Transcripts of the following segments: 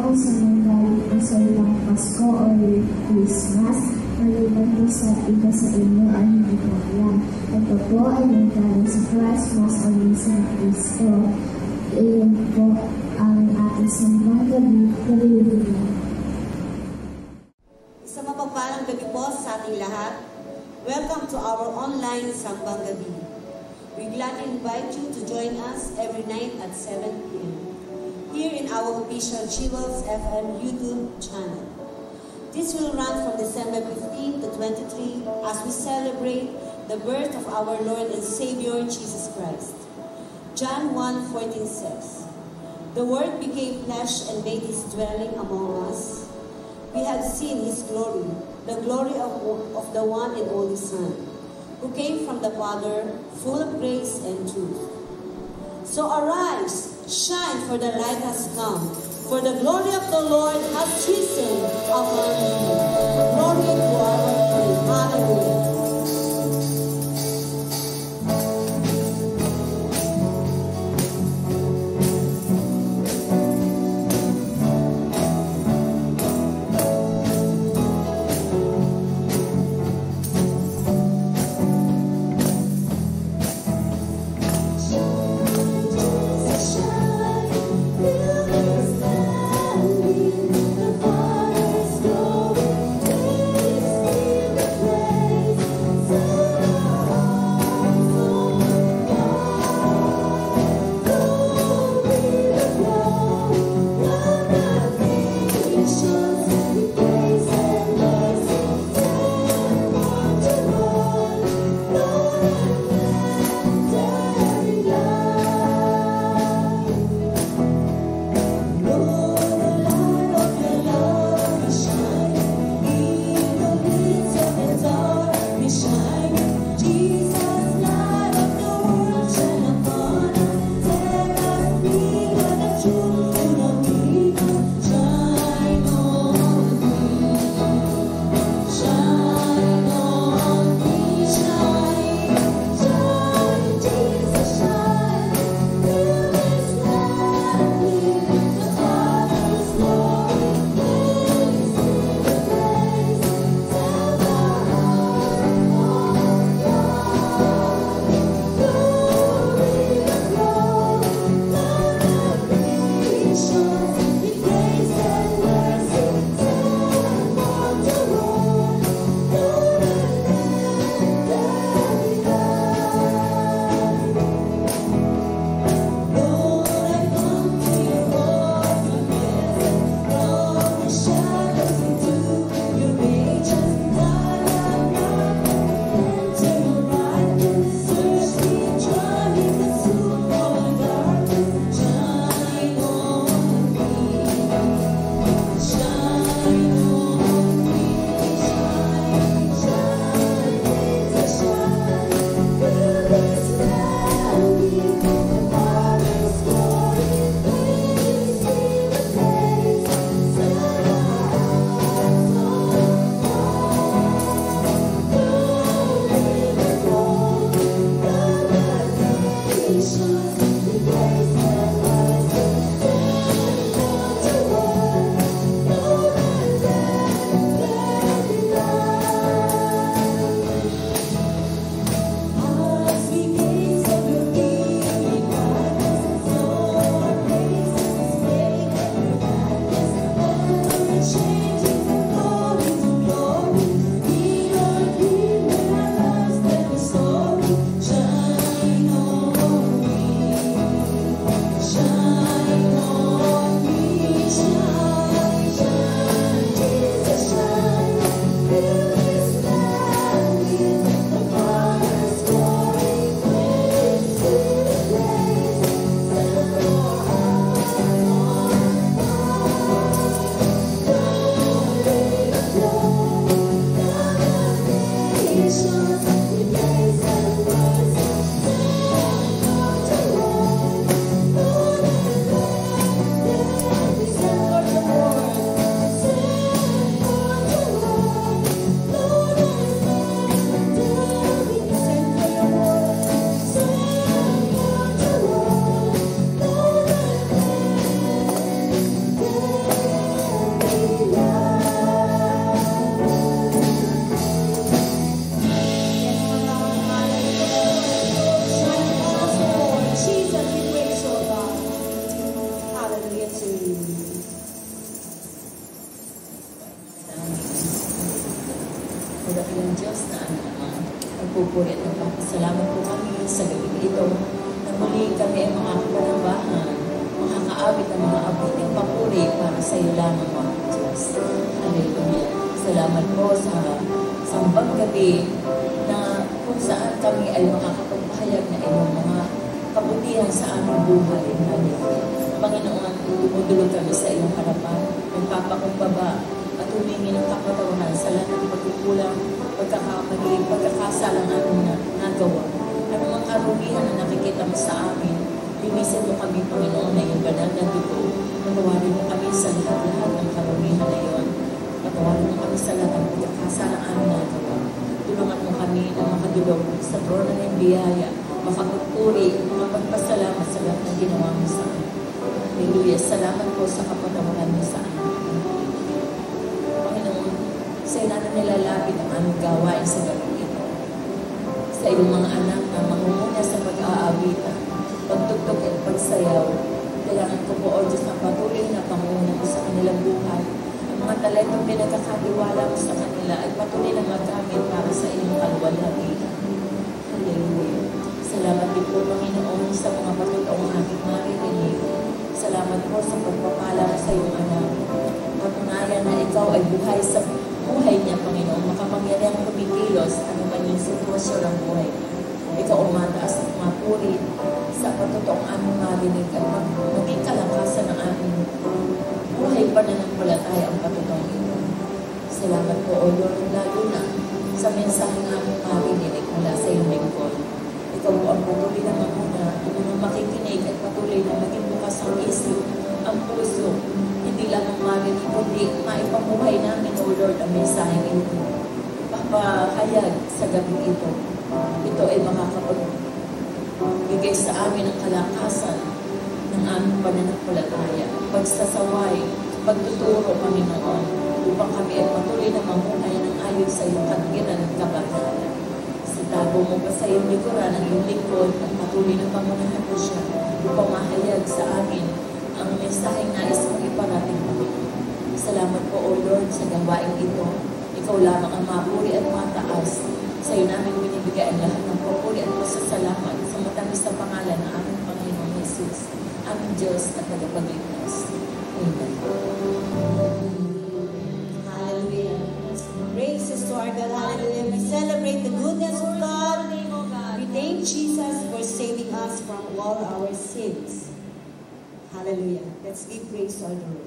ako sa nanggaling ng salitang Pasko o Christmas, maliban po sa iba sa inyo ay hindi po yan. Ito po ay nanggaling sa Christmas o Misang Cristo. Iyon po ang ating Sambang Gabi, Gabi. Sa mapagpalang gabi po sa ating lahat, welcome to our online Sambang Gabi. We gladly invite you to join us every night at 7 p.m. here in our official Chivals FM YouTube channel. This will run from December 15 to 23 as we celebrate the birth of our Lord and Savior Jesus Christ. John 1:14 says, "The Word became flesh and made His dwelling among us. We have seen His glory, the glory of the one and only Son, who came from the Father, full of grace and truth. So arise, shine, for the light has come, for the glory of the Lord has risen upon you." Glory to our King. Hallelujah. Praise na muli kami ay mga kapanambahan, makakaawit ng mga abuting papuri para sa iyo lamang, mga Diyos. Hallelujah. Salamat po sa Sambang Gabi na kung saan kami ay makakapagpahayag na iyong mga kabutihan sa aming buhay. Hallelujah. Panginoon, dumudulog kami sa iyong harapan, nagpapakumbaba at humingi ng kapatawaran sa lahat ng pagkukulang, pagkakamali, pagkakasala namin na nagawa. Ano mang karugihan na nakikita mo sa amin, linisin mo kami, Panginoon, na iyong banal na dugo. Patawarin mo kami sa lahat ng karugihan na iyon. Patawarin mo kami sa lahat ng pagkakasala amin nagawa. Tulungan mo kami na makadulog sa trono ng biyaya, makapagpuri, makapagpasalamat sa lahat ng ginawa mo sa amin. Hallelujah. Salamat po sa kapatawaran mo sa amin. Panginoon, sa iyo natin nilalapit ang aming gawain sa gabi ito. Sa iyong mga anak na mangunguna sa pag-aawitan, pagtugtog at pagsayaw, kailangan ko po, O Diyos, na patuloy na pangunguna mo sa kanilang buhay. Ang mga talentong pinagkakatiwala mo sa kanila ay patuloy na magamit para sa iyong kaluwalhatian. Hallelujah. Salamat din po, Panginoon, sa mga patuloong aking maririnig. Salamat po sa pagpapala sa iyong anak. Patunayan na ikaw ay buhay sa buhay niya, Panginoon. Makapangyarihan kumikilos ano man yung sitwasyon ng buhay. Ikaw umataas at mapuri sa patutoong aming marinig at maging kalakasan ng aming buhay pananampalataya ang patutoong ito. Salamat po, O Lord, lalo na sa mensaheng aming marinig mula sa iyong lingkod. Ikaw po ang patuloy na mamuna, ang mga makikinig at patuloy na maging bukas ang isip, ang puso, hindi lamang marinig, kundi maipamuhay namin, O Lord, ang mensaheng ito. Papahayag sa gabi ito. Ito ay makakapagbigay sa amin ng kalakasan ng aming pananampalataya, pagsasaway, pagtuturo, Panginoon, upang kami ay patuloy na mamunay ng ayon sa iyong katwiran at kabanalan. Sitago mo pa sa iyong likuran ang iyong lingkod at patuloy na pamunahan mo siya upang mahayag sa amin ang mensaheng nais mong iparating, Panginoon. Salamat po, O Lord, sa gawain ito. Ikaw lamang ang mapuri at mataas. Sa iyo namin binibigay ang lahat ng papuri at pasasalamat sa matamis na pangalan ng aming Panginoon Jesus, aming Diyos at tagapagligtas. Amen. Hallelujah. Praises to our God. Hallelujah. We celebrate the goodness of God. We thank Jesus for saving us from all our sins. Hallelujah. Let's give praise to our Lord.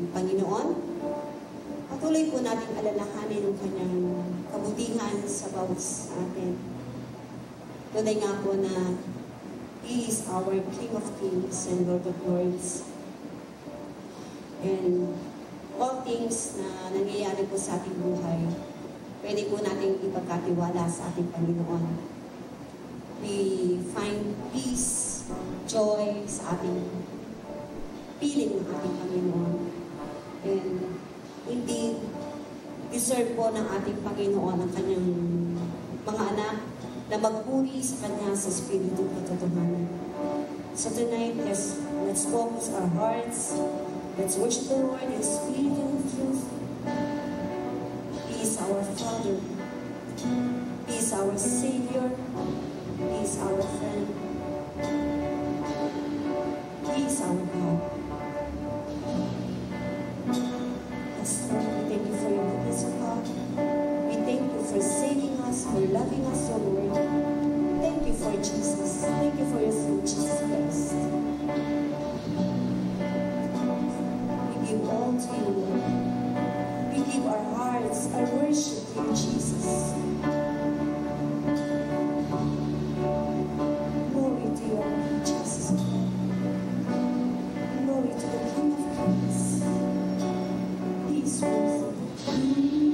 Panginoon. Patuloy po natin alalahanin ang kanyang kabutihan sa bawat atin. Tunay nga po na He is our King of Kings and Lord of Lords. And all things na nangyayari po sa ating buhay, pwede po natin ipagkatiwala sa ating Panginoon. We find peace, joy sa ating piling ng ating Panginoon. And indeed, deserve po ng ating Panginoon ang kanyang mga anak na magpuri sa Kanya sa Espiritu at katotohanan. So tonight, let's focus our hearts. Let's worship the Lord in spirit and truth. He is our Father. He is our Savior. He is our friend. He is our God. Yes, Lord, we thank you for your goodness, O God. We thank you for saving us, for loving us, O Lord. Thank you for Jesus. Thank you for your Son, Jesus Christ. We give all to you, Lord. We give our hearts, our worship to you, Jesus. Glory to your name, Jesus. Glory to the King of Kings. He is worthy.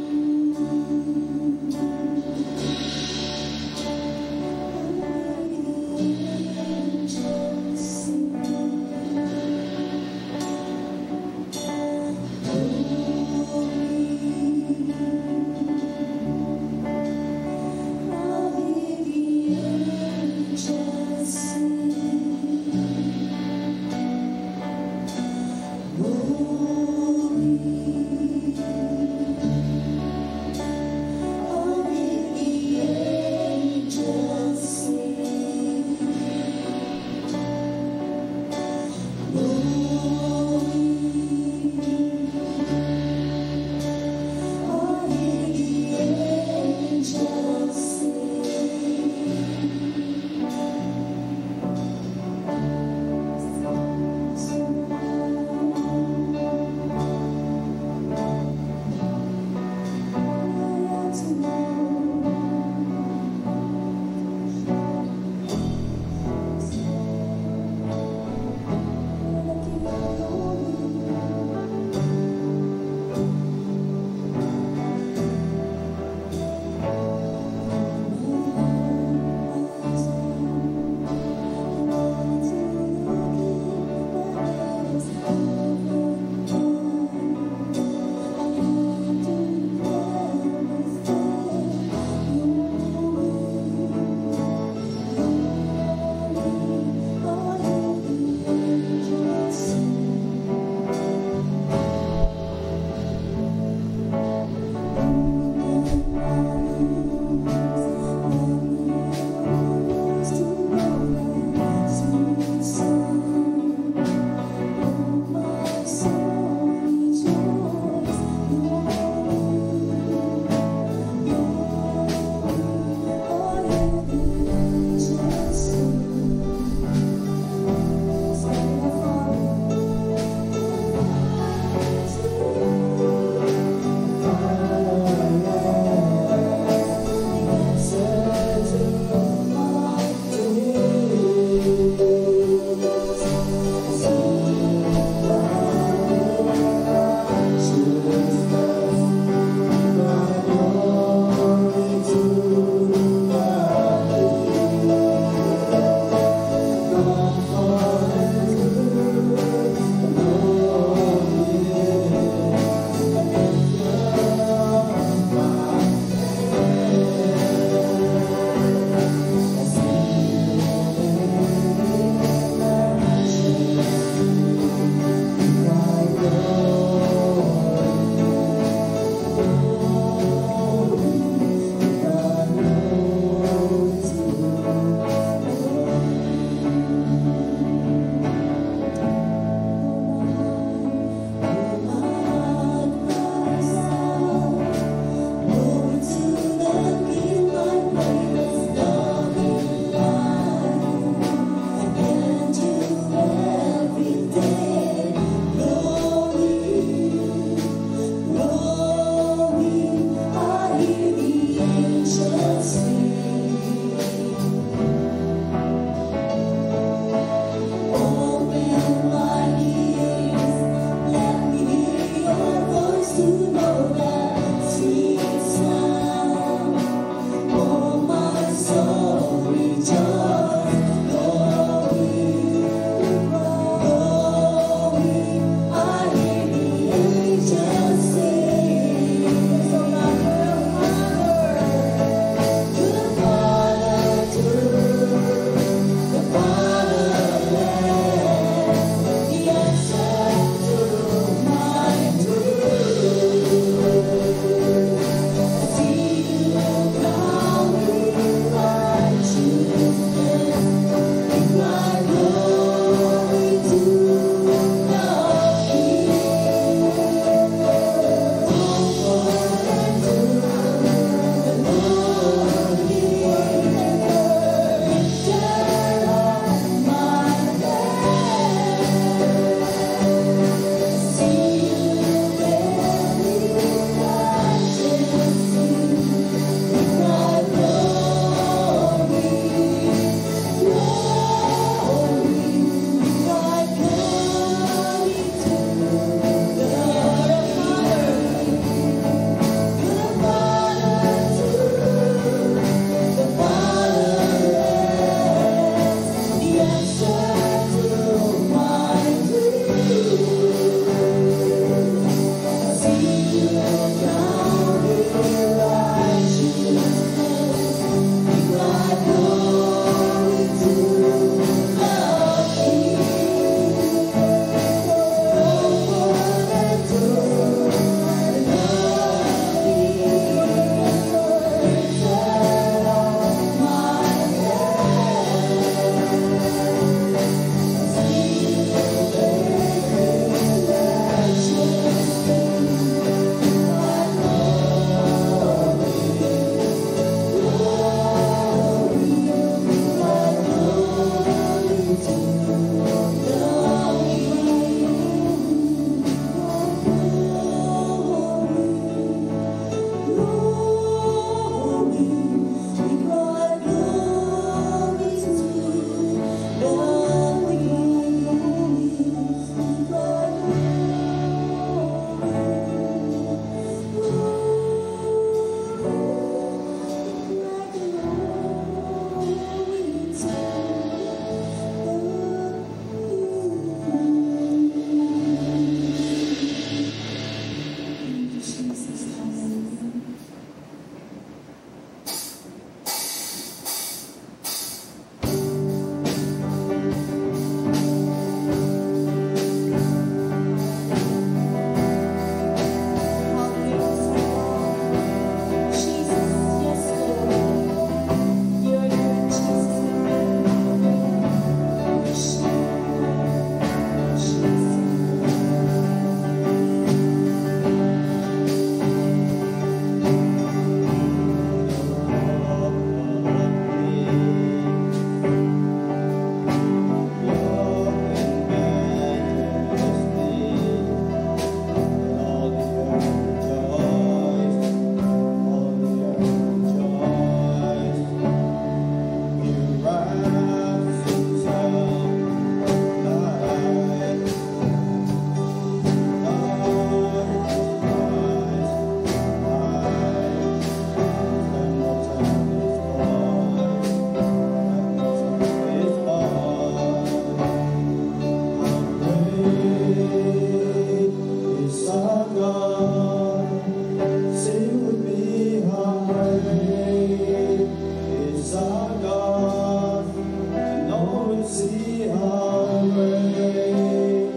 God. Sing with me, how great is our God. Know and see how great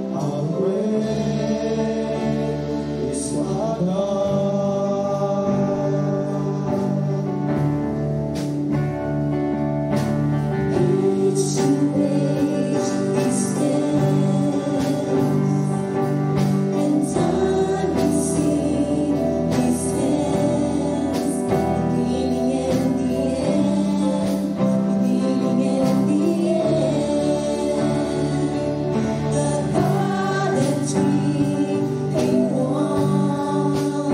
is our God. Age to age He stands, and time will see His hands, beginning and the end, beginning and the end. The God that we hate one,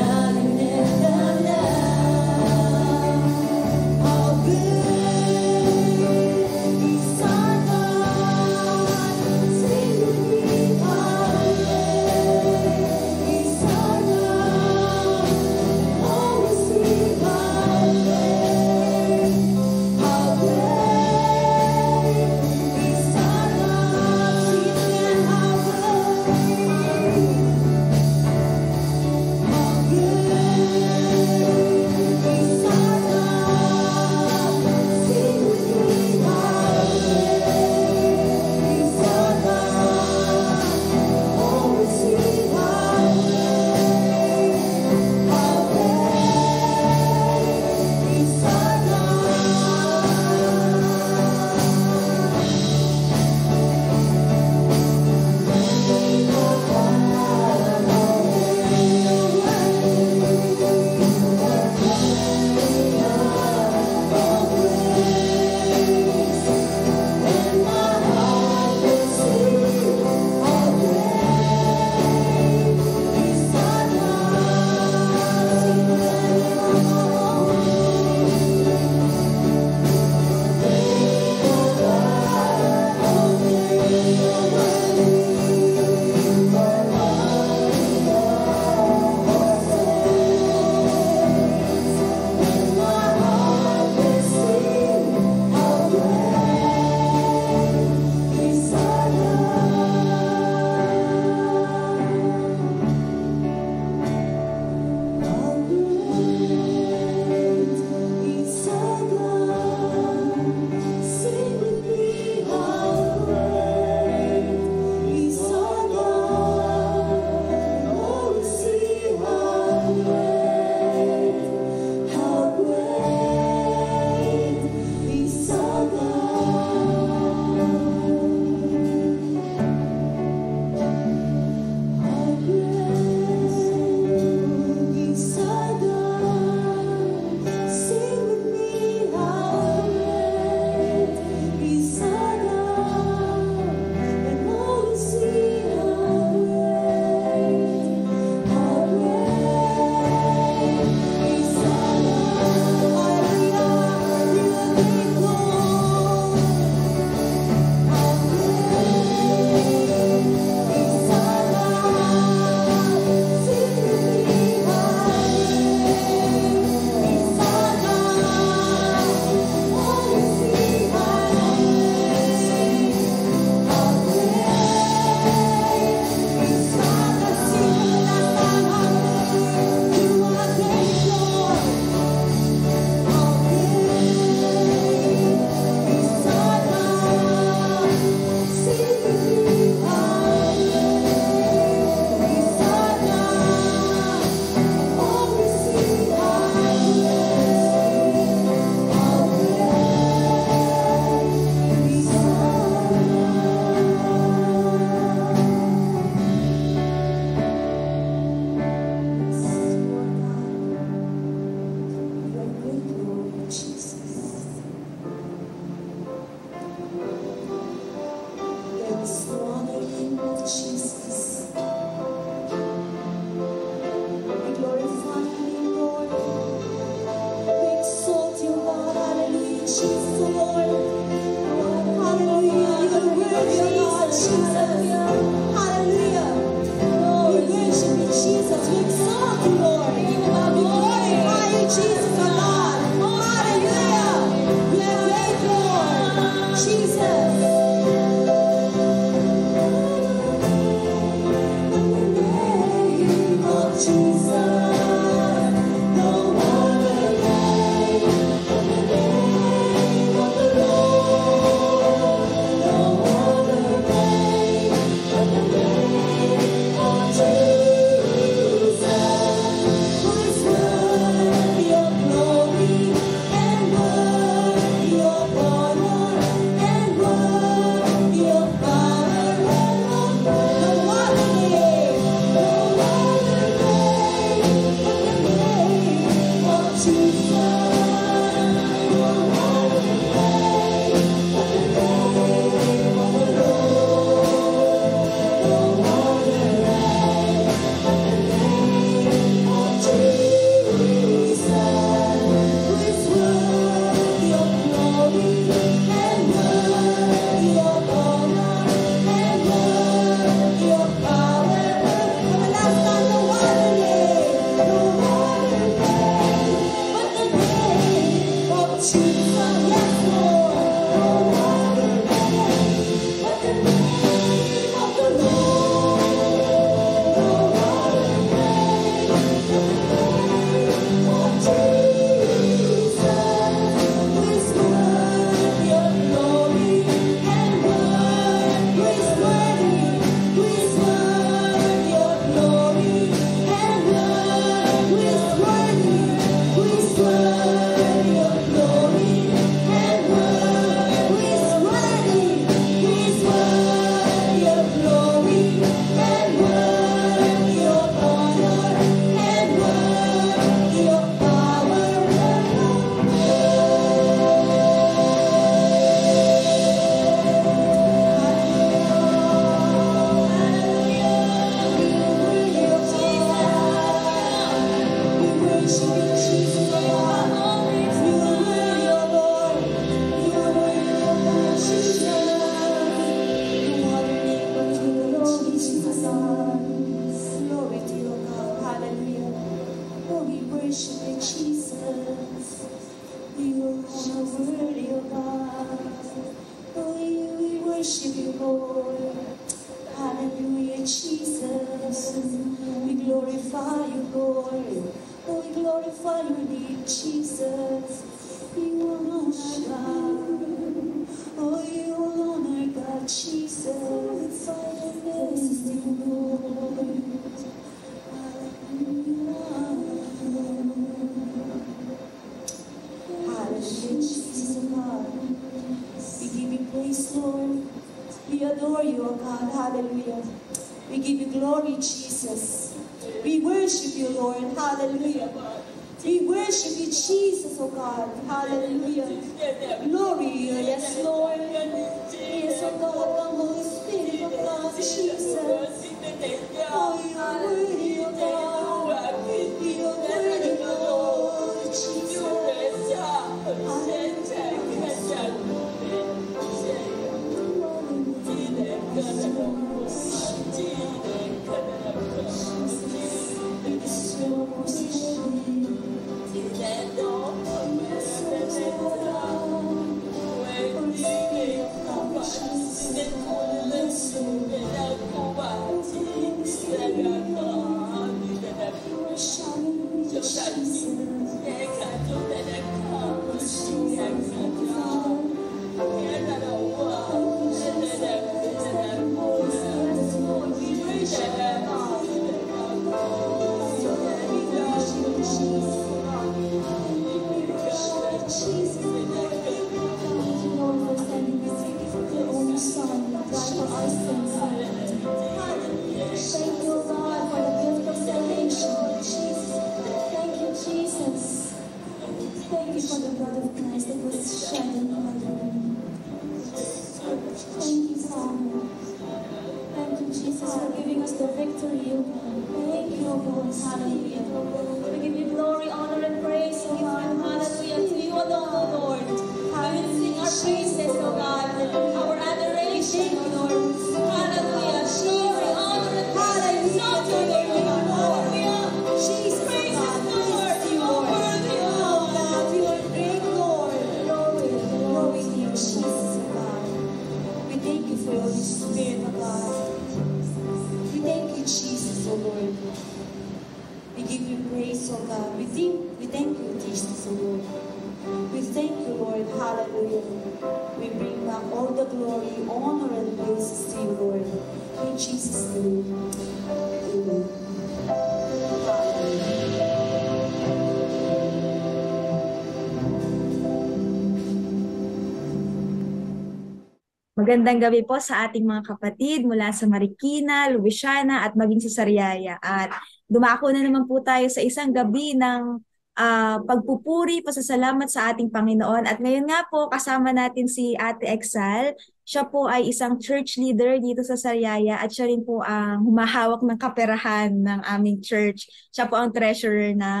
Magandang gabi po sa ating mga kapatid mula sa Marikina, Louisiana at maging sa Sariaya. At dumako na naman po tayo sa isang gabi ng pagpupuri, pasasalamat sa ating Panginoon. At ngayon nga po kasama natin si Ate Exal. Siya po ay isang church leader dito sa Sariaya at siya rin po ang humahawak ng kaperahan ng aming church. Siya po ang treasurer ng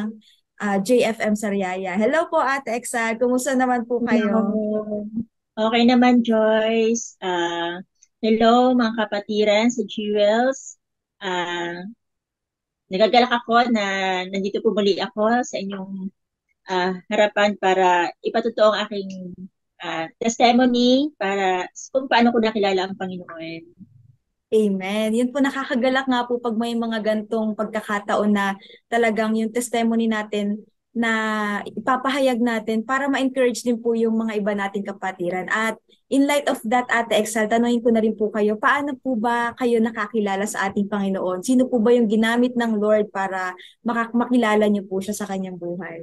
JFM Sariaya. Hello po Ate Exal, kumusta naman po kayo? Hello. Okay naman, Joyce. Hello, mga kapatiran sa Jewels. Nagagalak ako na nandito po muli ako sa inyong harapan para ipatotoo ang aking testimony para kung paano ko nakilala ang Panginoon. Amen. Yun po, nakakagalak nga po pag may mga gantong pagkakataon na talagang yung testimony natin na ipapahayag natin para ma-encourage din po yung mga iba nating kapatiran. At in light of that, Ate Excel, tanungin ko na rin po kayo, paano po ba kayo nakakilala sa ating Panginoon? Sino po ba yung ginamit ng Lord para makilala niyo po siya sa kanyang buhay?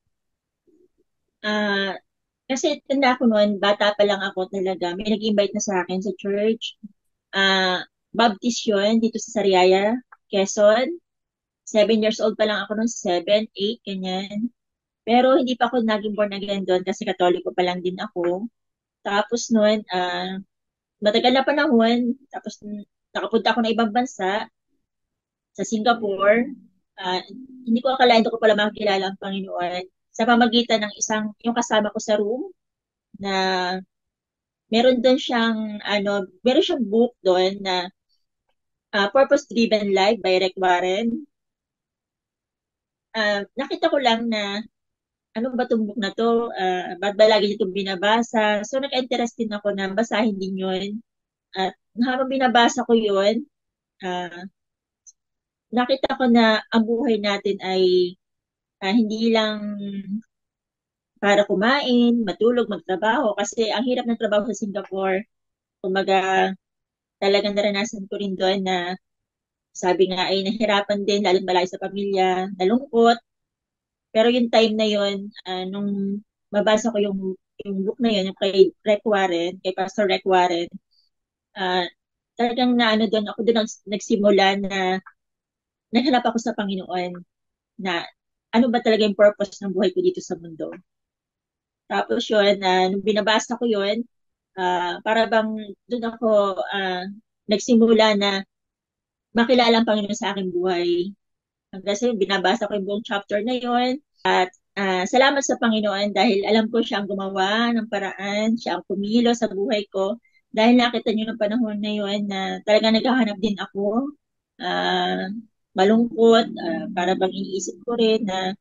Ah, kasi tanda ko noon, bata pa lang ako talaga, may nag-invite na sa akin sa church. Baptist yun dito sa Sariaya, Quezon. 7 years old pa lang ako noon, 7, 8, ganyan. Pero hindi pa ako naging born again doon kasi Katoliko pa lang din ako. Tapos noon, matagal na panahon, tapos nakapunta ako ng ibang bansa, sa Singapore. Ah, hindi ko akalain ko pala makakilala ang Panginoon sa pamagitan ng yung kasama ko sa room na meron siyang book doon na Purpose Driven Life by Rick Warren. Nakita ko lang na ano ba itong book na to? Ba't ba lagi itong binabasa? So, naka-interest din ako na basahin din yun. At habang binabasa ko yun, ah, nakita ko na ang buhay natin ay hindi lang para kumain, matulog, magtrabaho. Kasi ang hirap ng trabaho sa Singapore, kumaga talagang naranasan ko rin doon na sabi nga ay nahirapan din, lalo malayo sa pamilya, nalungkot. Pero yung time na yun, nung mabasa ko yung book na yun, yung kay Rick Warren, kay Pastor Rick Warren, ah, talagang na ano doon, ako doon nagsimula na naghanap ako sa Panginoon na ano ba talaga yung purpose ng buhay ko dito sa mundo. Tapos yun, nung binabasa ko yun, para bang doon ako nagsimula na makilala ang Panginoon sa aking buhay. Kasi binabasa ko yung buong chapter na yun. At salamat sa Panginoon dahil alam ko siya ang gumawa ng paraan, siya ang pumilo sa buhay ko. Dahil nakita niyo ng panahon na yun na talaga naghahanap din ako. Malungkot, para bang iniisip ko rin na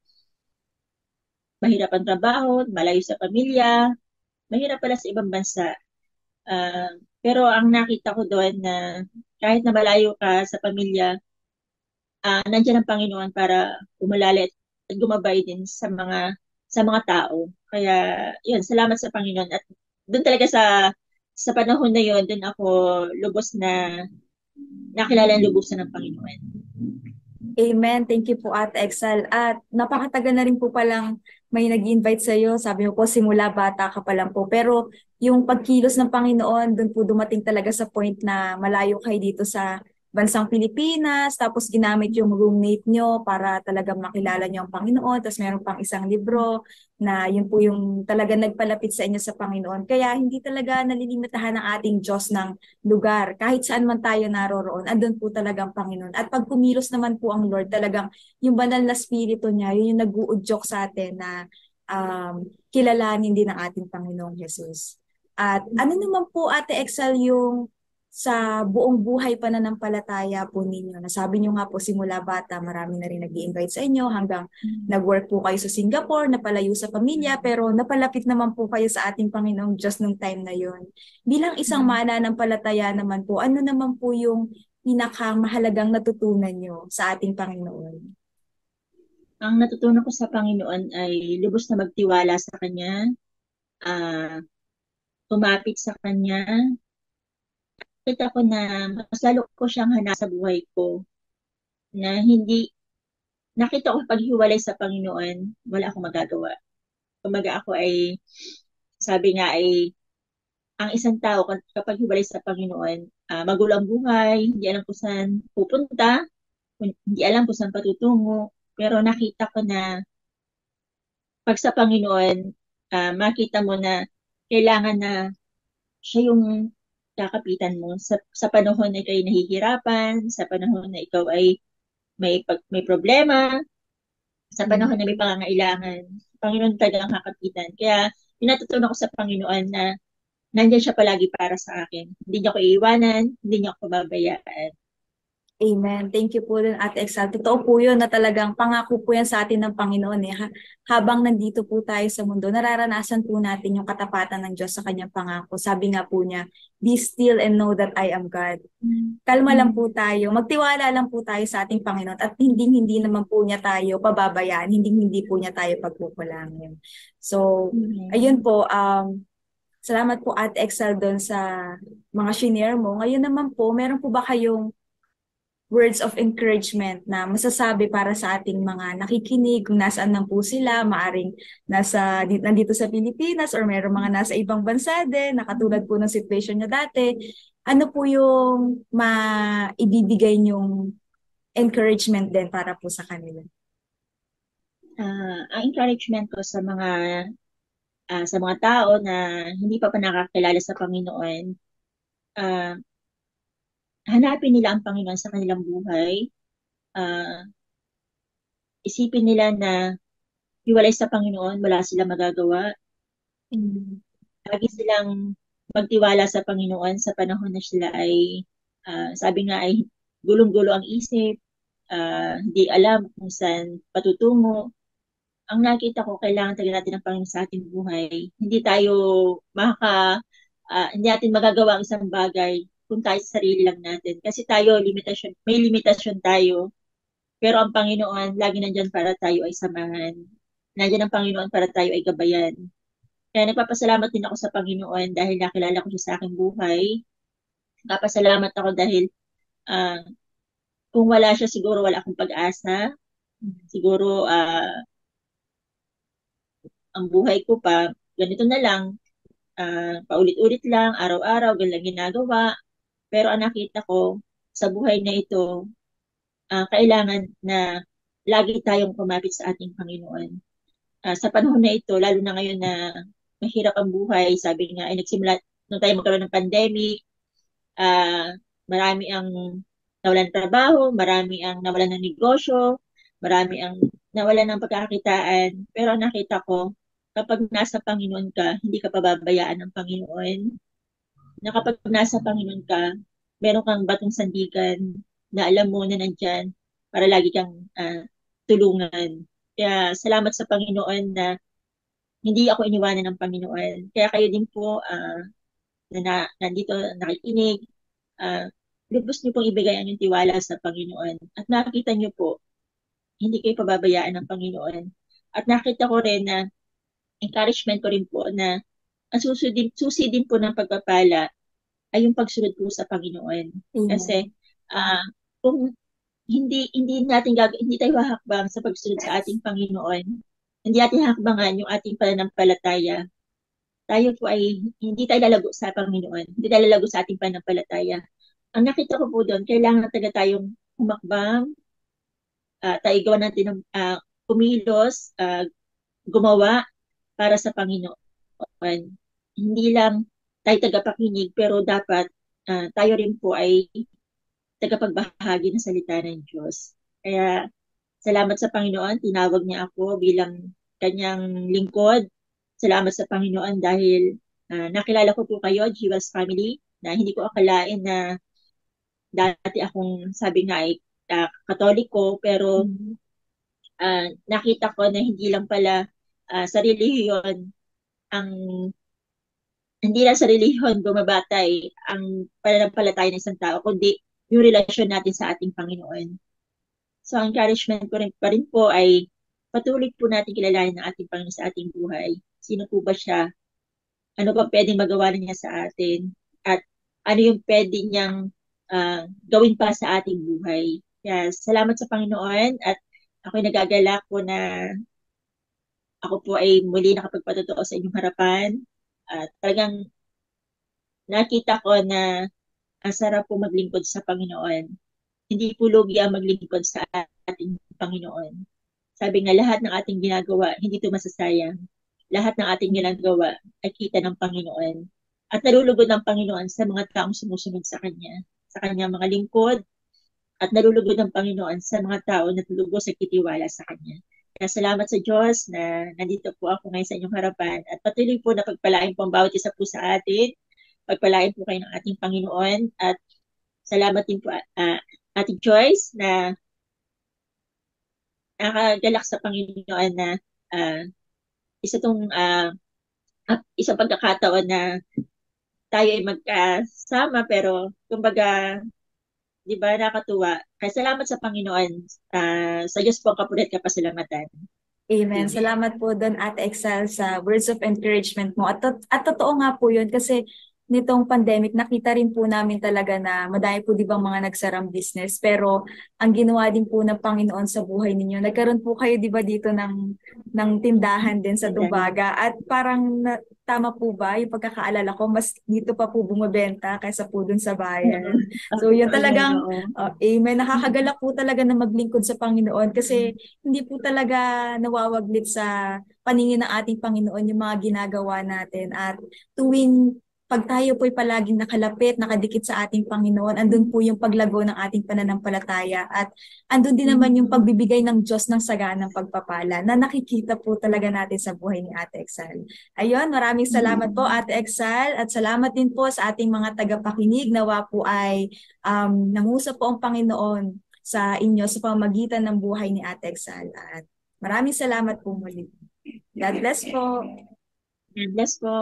mahirap ang trabaho, malayo sa pamilya, mahirap pala sa ibang bansa. Pero ang nakita ko doon na kahit na malayo ka sa pamilya, nandiyan ang Panginoon para umalala at gumabay din sa mga tao. Kaya, yun, salamat sa Panginoon. At doon talaga sa panahon na yun, doon ako lubos na nakilala ang lubusan ng Panginoon. Amen. Thank you po, Ate Excel. At napakatagal na rin po palang may nag-invite sa iyo. Sabi mo po, simula bata ka pa lang po. Pero yung pagkilos ng Panginoon, doon po dumating talaga sa point na malayo kayo dito sa bansang Pilipinas. Tapos ginamit yung roommate nyo para talagang makilala nyo ang Panginoon. Tapos meron pang isang libro na yun po yung talaga nagpalapit sa inyo sa Panginoon. Kaya hindi talaga nalilimitahan ng ating Diyos ng lugar. Kahit saan man tayo naroroon, andun po talagang Panginoon. At pag kumilos naman po ang Lord, talagang yung banal na spirito niya, yun yung nag-uudyok sa atin na kilalanin din ng ating Panginoong Jesus. At ano naman po, Ate Excel, yung sa buong buhay pananampalataya po ninyo? Nasabi nyo nga po simula bata, marami na rin nag-i-invite sa inyo hanggang nag-work po kayo sa Singapore, napalayo sa pamilya, pero napalapit naman po kayo sa ating Panginoong Diyos nung time na yon. Bilang isang mananampalataya naman po, ano naman po yung pinakamahalagang natutunan nyo sa ating Panginoon? Ang natutunan ko sa Panginoon ay lubos na magtiwala sa Kanya, tumapit sa Kanya. Kita ko na mas lalo ko siyang hanap sa buhay ko na nakita ko paghiwalay sa Panginoon, wala akong magagawa. Kumaga ako ay, sabi nga ay, ang isang tao kapag hiwalay sa Panginoon, magulo ang buhay, hindi alam kung saan pupunta, hindi alam kung saan patutungo. Pero nakita ko na pag sa Panginoon, makita mo na kailangan na siya yung kakapitan mo sa panahon na ikaw ay nahihirapan, sa panahon na ikaw ay may problema, sa panahon na may pangangailangan. Panginoon talaga ang kakapitan. Kaya pinatutunan ko sa Panginoon na nandiyan siya palagi para sa akin. Hindi niya ako iiwanan, hindi niya ako pababayaan. Amen. Thank you po dun, Ate Exal. Totoo po yun na talagang pangako po yan sa atin ng Panginoon. Eh. Habang nandito po tayo sa mundo, nararanasan po natin yung katapatan ng Diyos sa kanyang pangako. Sabi nga po niya, be still and know that I am God. Kalma lang po tayo. Magtiwala lang po tayo sa ating Panginoon at hindi naman po niya tayo pababayaan. Hindi po niya tayo pagkukulangin. So, ayun po. Salamat po, Ate Exal, doon sa mga shinare mo. Ngayon naman po, meron po ba kayong words of encouragement na masasabi para sa ating mga nakikinig kung nasaan lang po sila, maaring nandito sa Pilipinas or meron mga nasa ibang bansa din, na katulad po ng situation nyo dati. Ano po yung maibibigay nyong encouragement din para po sa kanila? Ang encouragement ko sa mga tao na hindi pa nakakilala sa Panginoon, hanapin nila ang Panginoon sa kanilang buhay. Isipin nila na hiwalay sa Panginoon, wala silang magagawa. Lagi silang magtiwala sa Panginoon sa panahon na sila ay, sabi nga ay gulong-gulo ang isip, hindi alam kung saan patutungo. Ang nakita ko, kailangan talaga natin ng Panginoon sa ating buhay. Hindi natin magagawa ang isang bagay kung tayo sa sarili lang natin. Kasi may limitasyon tayo. Pero ang Panginoon, lagi nandyan para tayo ay samahan. Nandyan ang Panginoon para tayo ay gabayan. Kaya nagpapasalamat din ako sa Panginoon dahil nakilala ko siya sa aking buhay. Nagpapasalamat ako dahil kung wala siya, siguro wala akong pag-asa. Siguro ang buhay ko pa, ganito na lang, paulit-ulit lang, araw-araw, ganyan ginagawa. Pero ang nakita ko sa buhay na ito, kailangan na lagi tayong kumapit sa ating Panginoon. Sa panahon na ito, lalo na ngayon na mahirap ang buhay, sabi nga, ay nagsimula, nung tayo magkaroon ng pandemic, marami ang nawalan ng trabaho, marami ang nawalan ng negosyo, marami ang nawalan ng pagkakakitaan. Pero ang nakita ko, kapag nasa Panginoon ka, hindi ka pababayaan ng Panginoon. Na kapag nasa Panginoon ka, meron kang batong sandigan na alam mo na nandyan para lagi kang tulungan. Kaya salamat sa Panginoon na hindi ako iniwanan ng Panginoon. Kaya kayo din po nandito nakikinig, lubos niyo pong ibigay ang inyong tiwala sa Panginoon. At nakita niyo po, hindi kayo pababayaan ng Panginoon. At nakita ko rin na encouragement ko rin po na ang susi din po ng pagpapala ay yung pagsunod po sa Panginoon. Kasi kung hindi tayo hahakbang sa pagsunod sa ating Panginoon, hindi natin hahakbangan yung ating pananampalataya, tayo po ay hindi tayo lalago sa Panginoon, hindi tayo lalago sa ating pananampalataya. Ang nakita ko po doon, kailangan talaga tayong humakbang, tayo gawa natin ng kumilos, gumawa para sa Panginoon. Hindi lang tayo tagapakinig, pero dapat tayo rin po ay tagapagbahagi ng salita ng Diyos. Kaya salamat sa Panginoon, tinawag niya ako bilang kanyang lingkod. Salamat sa Panginoon dahil nakilala ko po kayo, Jewel's Family, na hindi ko akalain na dati akong sabi nga ay Katoliko, pero nakita ko na hindi lang pala sa relihiyon hindi lang sa relihiyon bumabatay ang pananampalataya ng isang tao, kundi yung relasyon natin sa ating Panginoon. So, ang encouragement ko rin pa rin po ay patuloy po natin kilalanin ang ating Panginoon sa ating buhay. Sino po ba siya? Ano ba pwedeng magawa niya sa atin? At ano yung pwede niyang gawin pa sa ating buhay? Kaya salamat sa Panginoon at ako'y nagagalak po na ako po ay muli nakapagpatotoo sa inyong harapan. At talagang nakita ko na ang sarap po maglingkod sa Panginoon. Hindi po lugi ang maglingkod sa ating Panginoon. Sabi nga, lahat ng ating ginagawa, hindi ito masasayang. Lahat ng ating ginagawa ay kita ng Panginoon. At nalulugod ng Panginoon sa mga taong sumusunod sa Kanya, sa Kanyang mga lingkod, at nalulugod ng Panginoon sa mga tao na tulubos at kitiwala sa Kanya. Kaya salamat sa Diyos na nandito po ako ngayon sa inyong harapan at patuloy po na pagpalain po ang bawat isa po sa atin. Pagpalain po kayo ng ating Panginoon at salamat din po Ate Joyce na nakagalak sa Panginoon na ah, isa tong isang pagkakataon na tayo ay magkasama pero kumbaga, di ba nakatuwa. Kaya salamat sa Panginoon. Sa Diyos po ang kapulit kapasalamatan. Amen. Amen. Salamat po doon, Ate Excel, sa words of encouragement mo. At totoo nga po yun kasi nitong pandemic, nakita rin po namin talaga na madami po di ba mga nagsarang business. Pero ang ginawa din po ng Panginoon sa buhay ninyo, nagkaroon po kayo di ba dito ng tindahan din sa Dubaga. At parang tama po ba yung pagkakaalala ko, mas dito pa po bumibenta kaysa po dun sa Oo. bayan. So yun Amen, talagang, oo. amen, nakakagalak po talaga na maglingkod sa Panginoon kasi hindi po talaga nawawaglit sa paningin ng ating Panginoon yung mga ginagawa natin. At tuwing pag tayo po'y palaging nakalapit, nakadikit sa ating Panginoon, andun po yung paglago ng ating pananampalataya at andun din naman yung pagbibigay ng Diyos ng saganang pagpapala na nakikita po talaga natin sa buhay ni Ate Exal. Ayun, maraming salamat po Ate Exal at salamat din po sa ating mga tagapakinig. Nawa po ay nangusap po ang Panginoon sa inyo sa pamamagitan ng buhay ni Ate Exal. At maraming salamat po muli. God bless po. God bless po.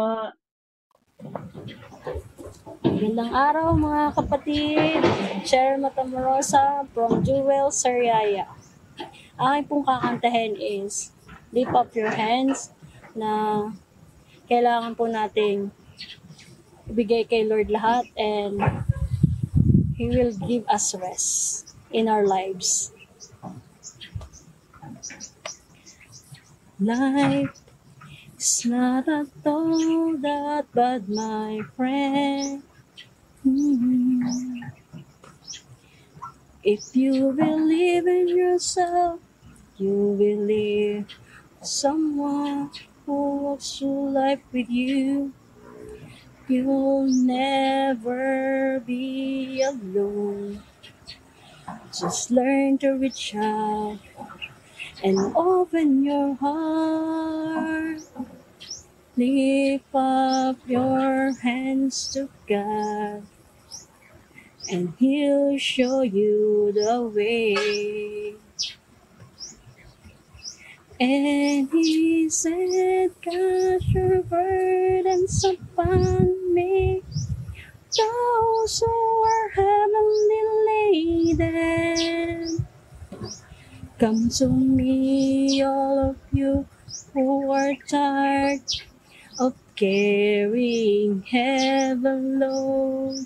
Magandang araw mga kapatid. Cheryl Matamorosa from Jewel, Sariaya. Aking pong kakantahin is Lift Up Your Hands na kailangan po nating ibigay kay Lord lahat and He will give us rest in our lives. Life is not a all that but my friend. If you believe in yourself, you believe someone who walks through life with you. You'll never be alone. Just learn to reach out and open your heart. Lift up your hands to God, and He'll show you the way. And He said, cast your burdens upon me, those who are heavenly laden. Come to me, all of you who are tired of carrying heavy load.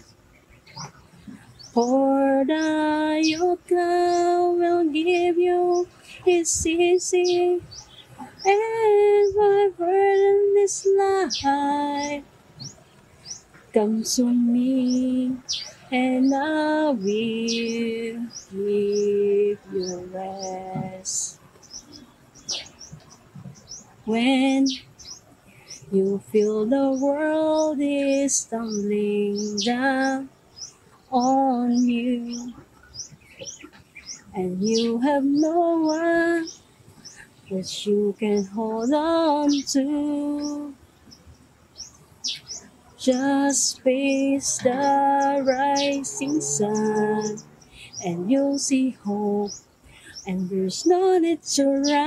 For the yoke God will give you is easy, and my burden is light. Come to me, and I will give you rest. When you feel the world is tumbling down on you, and you have no one that you can hold on to, just face the rising sun, and you'll see hope, and there's no need to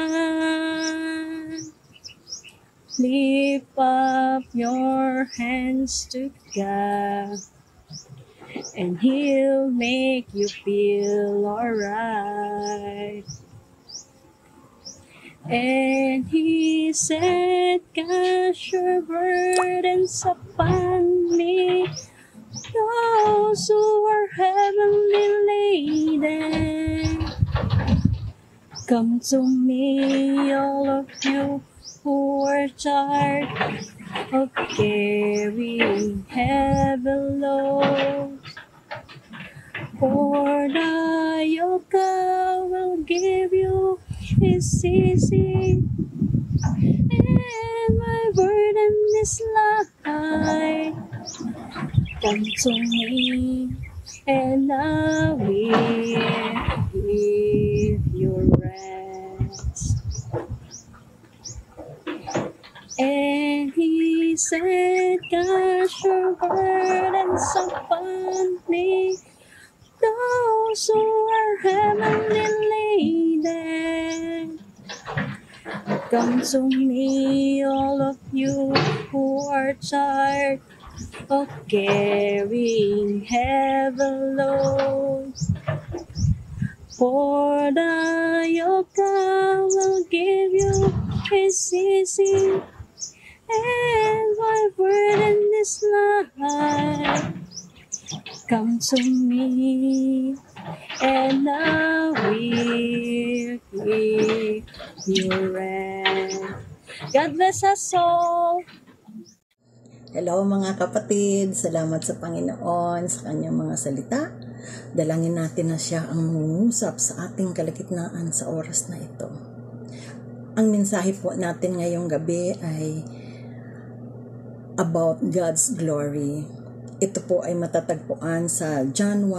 run. Lift up your hands to God, and He'll make you feel alright. And He said, cast your burdens upon me, those who are heavenly laden. Come to me, all of you who are tired of carrying heavy loads. For the yoke I will give you is easy, and my burden is light. Come to me, and I will give you rest. And He said, cast your burdens upon me, those who are heavenly laden. Come to me, all of you who are tired of carrying heavy loads. For the yoke I will give you is easy, and my burden is light. Come to me, and I will give you rest. God bless us all. Hello mga kapatid, salamat sa Panginoon sa kanyang mga salita. Dalangin natin na siya ang mangungusap sa ating kalagitnaan sa oras na ito. Ang mensahe po natin ngayong gabi ay about God's glory. Ito po ay matatagpuan sa John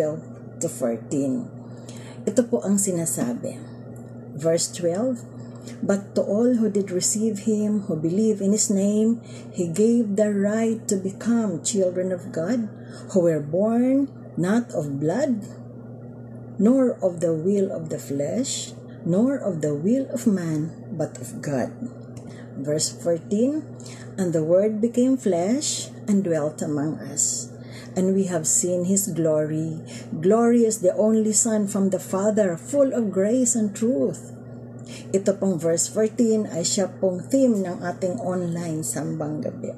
1:12-14. Ito po ang sinasabi. Verse 12, "But to all who did receive him, who believe in his name, he gave the right to become children of God, who were born not of blood, nor of the will of the flesh, nor of the will of man, but of God." Verse 14, "And the Word became flesh and dwelt among us. And we have seen his glory. Glory is the only Son from the Father, full of grace and truth." Ito pong verse 14 ay siya pong theme ng ating online Sambang Gabi.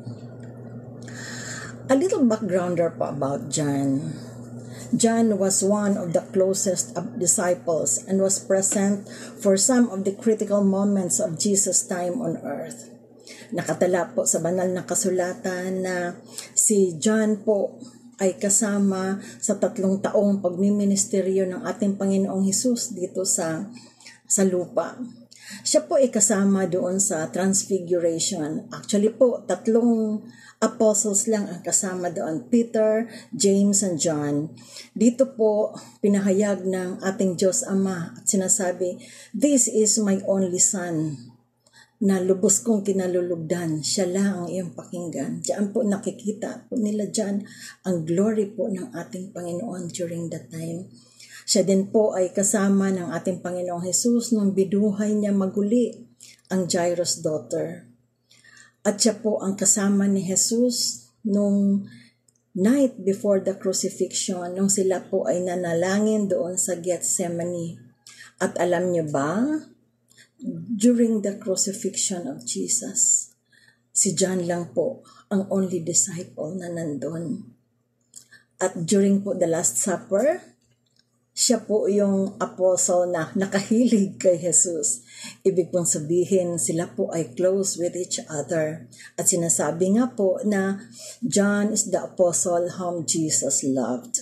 A little backgrounder po about John. John was one of the closest of disciples and was present for some of the critical moments of Jesus' time on earth. Nakatala po sa banal na kasulatan na si John po ay kasama sa 3 taong pagmiministeryo ng ating Panginoong Hesus dito sa lupa. Siya po ay kasama doon sa Transfiguration. Actually po, 3 apostles lang ang kasama doon, Peter, James, and John. Dito po, pinahayag ng ating Diyos Ama at sinasabi, "This is my only Son, na lubos kong kinalulugdan, siya lang ang iyong pakinggan." Diyan po nakikita po nila dyan ang glory po ng ating Panginoon during that time. Siya din po ay kasama ng ating Panginoong Hesus nung biduhay niya maguli ang Jairus' daughter. At siya po ang kasama ni Jesus nung night before the crucifixion, nung sila po ay nanalangin doon sa Gethsemane. At alam niyo ba, during the crucifixion of Jesus, si John lang po ang only disciple na nandun. At during po the Last Supper, siya po yung apostle na nakahilig kay Jesus. Ibig pong sabihin, sila po ay close with each other. At sinasabi nga po na John is the apostle whom Jesus loved.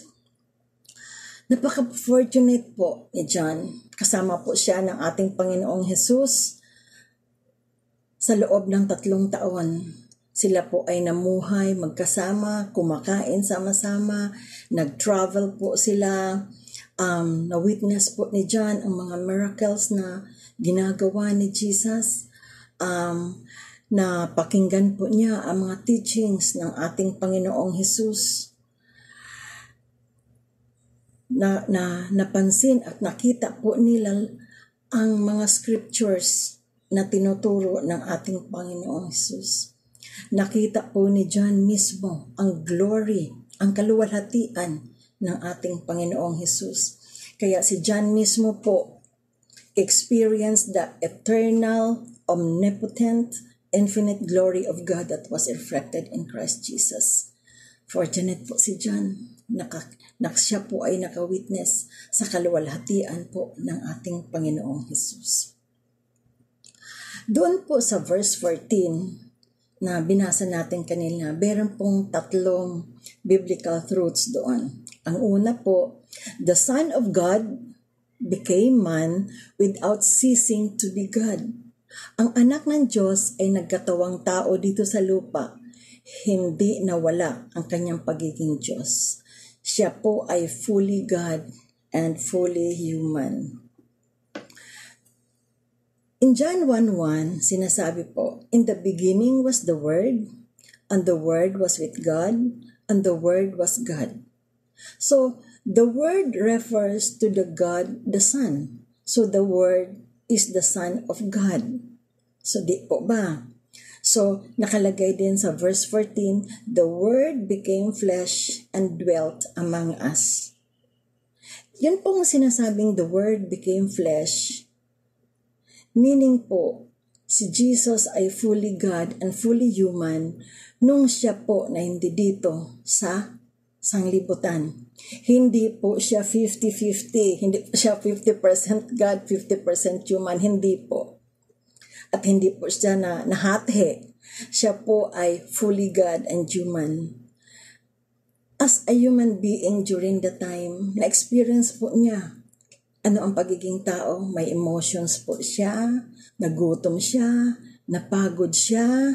Napaka-fortunate po ni John. Kasama po siya ng ating Panginoong Jesus sa loob ng 3 taon. Sila po ay namuhay magkasama, kumakain sama-sama, nag-travel po sila. Na-witness po ni John ang mga miracles na ginagawa ni Jesus. Na pakinggan po niya ang mga teachings ng ating Panginoong Hesus. Napansin at nakita po nila ang mga scriptures na tinuturo ng ating Panginoong Hesus. Nakita po ni John mismo ang glory, ang kaluwalhatian ng ating Panginoong Hesus. Kaya si John mismo po experienced the eternal, omnipotent, infinite glory of God that was reflected in Christ Jesus. Fortunate po si John. Siya po ay nakawitness sa kaluwalhatian po ng ating Panginoong Hesus. Doon po sa verse 14 na binasa natin kanina, meron pong 3 biblical truths doon. Ang una po, the Son of God became man without ceasing to be God. Ang anak ng Diyos ay nagkatawang tao dito sa lupa. Hindi nawala ang kanyang pagiging Diyos. Siya po ay fully God and fully human. In John 1:1, sinasabi po, "In the beginning was the Word, and the Word was with God, and the Word was God." So, The Word refers to the God, the Son. So the Word is the Son of God. So di po ba? So nakalagay din sa verse 14, the Word became flesh and dwelt among us. Yun pong sinasabing the Word became flesh, meaning po, si Jesus ay fully God and fully human nung siya po na hindi dito sa sanglibutan. Hindi po siya 50-50, hindi po siya 50% God, 50% human, hindi po. At hindi po siya nahati. Siya po ay fully God and human. As a human being during the time, na-experience po niya ano ang pagiging tao. May emotions po siya, nagutom siya, napagod siya.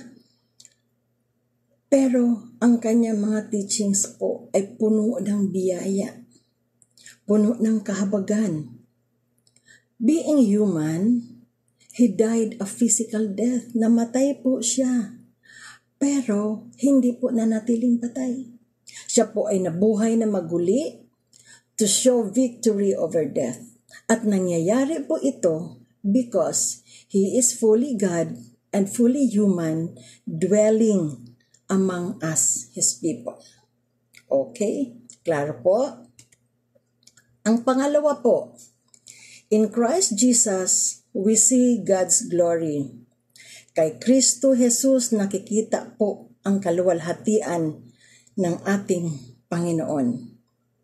Pero ang kanyang mga teachings po ay puno ng biyaya, puno ng kahabagan. Being human, He died a physical death. Namatay po siya. Pero hindi po nanatiling patay. Siya po ay nabuhay na maguli to show victory over death. At nangyayari po ito because He is fully God and fully human, dwelling among us, His people. Okay? Klaro po? Ang pangalawa po, in Christ Jesus, we see God's glory. Kay Kristo Jesus nakikita po ang kaluwalhatian ng ating Panginoon.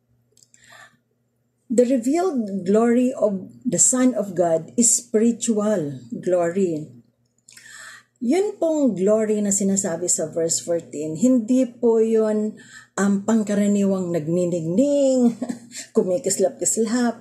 The revealed glory of the Son of God is spiritual glory. Yun pong glory na sinasabi sa verse 14, hindi po yun ang pangkaraniwang nagninigning, kumikislap-kislap,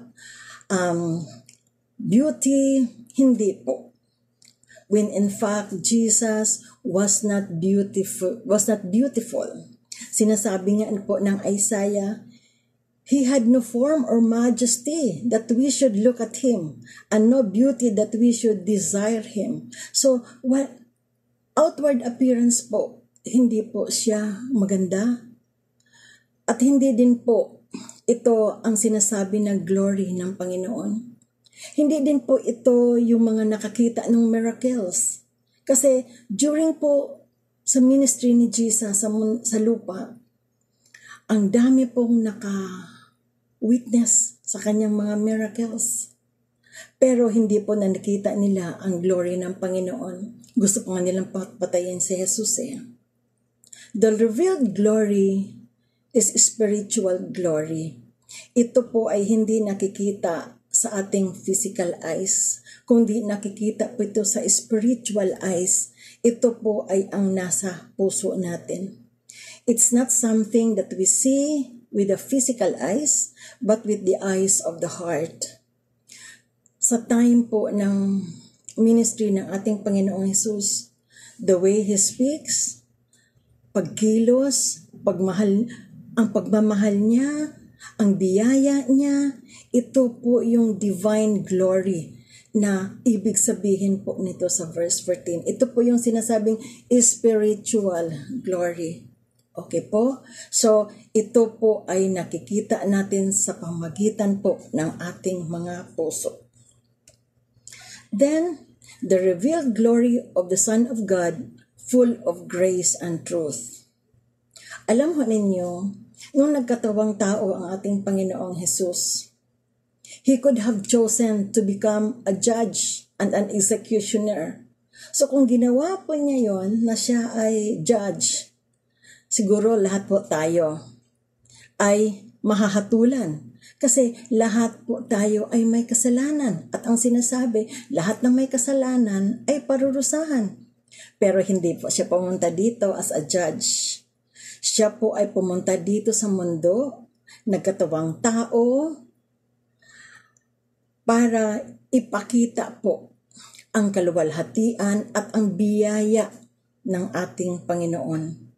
beauty, hindi po. When in fact, Jesus was not beautiful. Sinasabi nga po ng Isaiah, He had no form or majesty that we should look at Him, and no beauty that we should desire Him. So, outward appearance po, hindi po siya maganda. At hindi din po ito ang sinasabi ng glory ng Panginoon. Hindi din po ito yung mga nakakita ng miracles. Kasi during po sa ministry ni Jesus sa lupa, ang dami pong naka-witness sa kanyang mga miracles. Pero hindi po na nakita nila ang glory ng Panginoon. Gusto po nga nilang patayin si Jesus eh. The revealed glory is spiritual glory. Ito po ay hindi nakikita sa ating physical eyes, kundi nakikita po ito sa spiritual eyes. Ito po ay ang nasa puso natin. It's not something that we see with the physical eyes, but with the eyes of the heart. Sa time po ng ministry ng ating Panginoong Jesus, the way He speaks, pagkilos, ang pagmamahal niya, ang biyaya niya, ito po yung divine glory na ibig sabihin po nito sa verse 14. Ito po yung sinasabing spiritual glory. Okay po? So, ito po ay nakikita natin sa pamagitan po ng ating mga puso. Then, the revealed glory of the Son of God, full of grace and truth. Alam ho ninyo, nung nagkatawang tao ang ating Panginoong Jesus, He could have chosen to become a judge and an executioner. So kung ginawa po niya yon na siya ay judge, siguro lahat po tayo ay mahahatulan. Kasi lahat po tayo ay may kasalanan. At ang sinasabi, lahat ng may kasalanan ay parurusahan. Pero hindi po siya pumunta dito as a judge. Siya po ay pumunta dito sa mundo, nagkatawang tao, para ipakita po ang kaluwalhatian at ang biyaya ng ating Panginoon.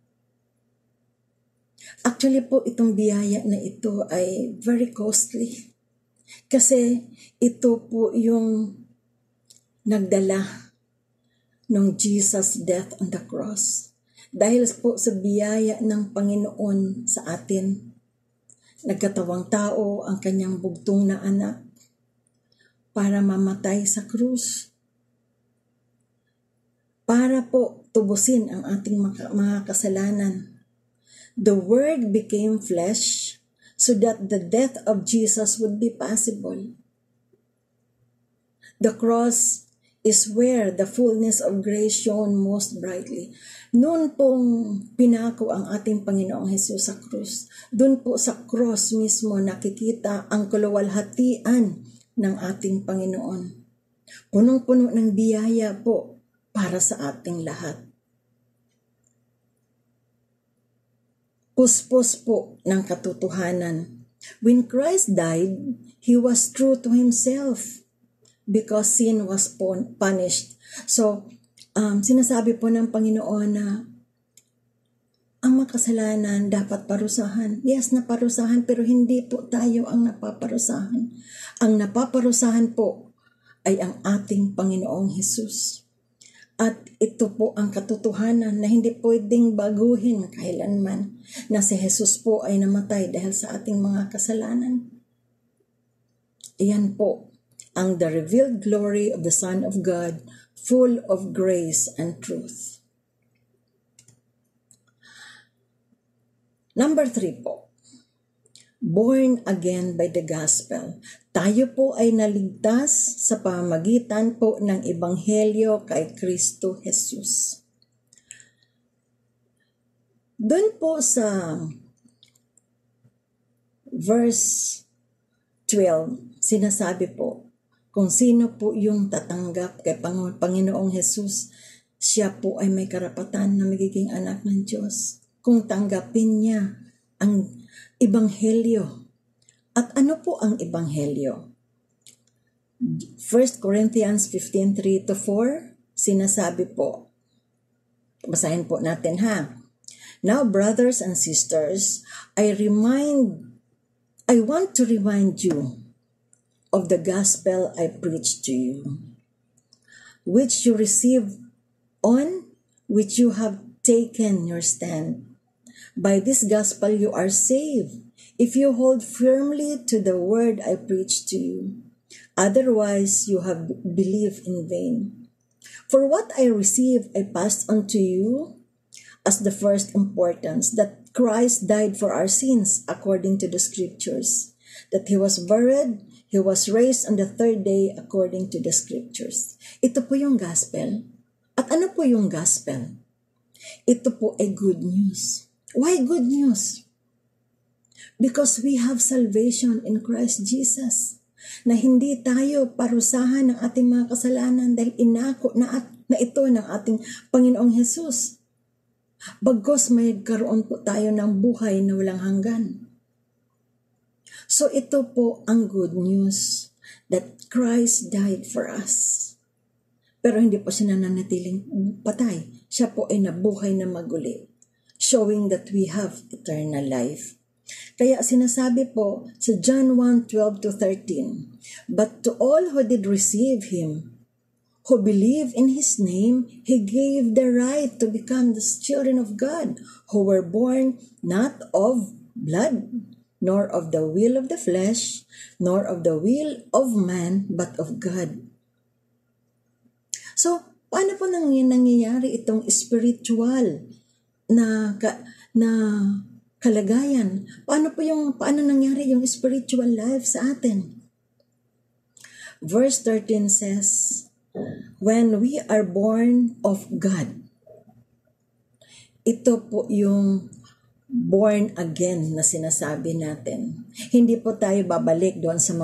Actually po, itong biyaya na ito ay very costly. Kasi ito po yung nagdala ng Jesus' death on the cross. Dahil po sa biyaya ng Panginoon sa atin, nagkatawang tao ang kanyang bugtong na anak para mamatay sa krus. Para po tubusin ang ating mga kasalanan. The Word became flesh so that the death of Jesus would be possible. The cross is where the fullness of grace shone most brightly. Noon pong pinako ang ating Panginoong Hesus sa krus. Doon po sa cross mismo nakikita ang kaluwalhatian ng ating Panginoon. Punong-puno ng biyaya po para sa ating lahat. Puspos po ng katotohanan. When Christ died, He was true to Himself because sin was punished. So, sinasabi po ng Panginoon na ang makasalanan dapat parusahan. Yes, naparusahan, pero hindi po tayo ang napaparusahan. Ang napaparusahan po ay ang ating Panginoong Hesus. At ito po ang katotohanan na hindi pwedeng baguhin kailanman, na si Jesus po ay namatay dahil sa ating mga kasalanan. Iyan po ang the revealed glory of the Son of God, full of grace and truth. Number 3 po, born again by the gospel. Tayo po ay naligtas sa pamamagitan po ng Ebanghelyo kay Kristo Jesus. Doon po sa verse 12, sinasabi po, kung sino po yung tatanggap kay Panginoong Jesus, siya po ay may karapatan na magiging anak ng Diyos. Kung tanggapin niya ang Ebanghelyo. At ano po ang Ebanghelyo? 1 Corinthians 15:3-4, sinasabi po, basahin po natin ha. Now, brothers and sisters, I want to remind you of the gospel I preached to you, which you received, on which you have taken your stand. By this gospel you are saved, if you hold firmly to the word I preached to you. Otherwise, you have believed in vain. For what I received, I passed on to you as the first importance, that Christ died for our sins according to the scriptures, that He was buried, He was raised on the third day according to the scriptures. Ito po yung gospel. At ano po yung gospel? Ito po ay good news. Why good news? Because we have salvation in Christ Jesus. Na hindi tayo parusahan ng ating mga kasalanan dahil inako na ito ng ating Panginoong Hesus. Bagkos may karoon po tayo ng buhay na walang hanggan. So ito po ang good news, that Christ died for us. Pero hindi po siya nananatiling patay. Siya po ay nabuhay na maguli, showing that we have eternal life. Kaya sinasabi po sa John 1:12-13, but to all who did receive Him, who believe in His name, He gave the right to become the children of God, who were born not of blood, nor of the will of the flesh, nor of the will of man, but of God. So, paano po nangyayari itong spiritual na kalagayan? Paano nangyari yung spiritual life sa atin? Verse 13 says, when we are born of God, ito po yung born again na sinasabi natin. Hindi po tayo babalik doon sa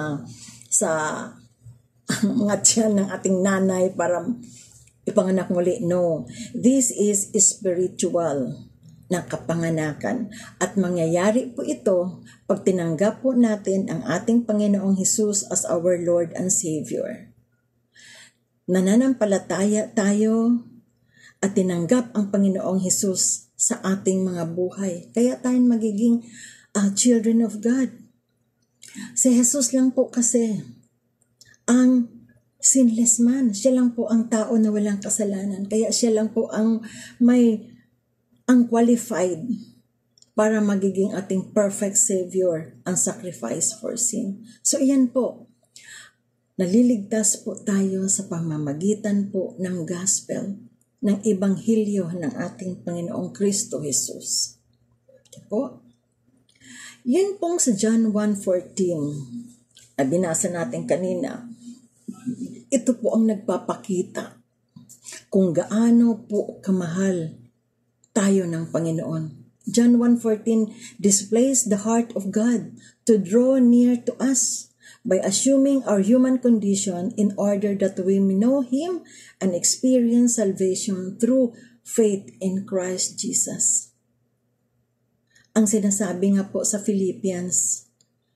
mga tiyan ng ating nanay para ipanganak muli. No. This is spiritual na kapanganakan. At mangyayari po ito pag tinanggap po natin ang ating Panginoong Hesus as our Lord and Savior. Nananampalataya tayo at tinanggap ang Panginoong Hesus sa ating mga buhay. Kaya tayo magiging children of God. Si Jesus lang po kasi ang sinless man. Siya lang po ang tao na walang kasalanan. Kaya siya lang po ang qualified para magiging ating perfect Savior ang sacrifice for sin. So iyan po, naliligtas po tayo sa pamamagitan po ng gospel, ng ebanghelyo ng ating Panginoong Kristo Jesus. Okay po? Yun pong sa John 1:14, na binasa natin kanina, ito po ang nagpapakita kung gaano po kamahal tayo ng Panginoon. John 1:14 displays the heart of God to draw near to us by assuming our human condition in order that we may know Him and experience salvation through faith in Christ Jesus. Ang sinasabi nga po sa Philippians,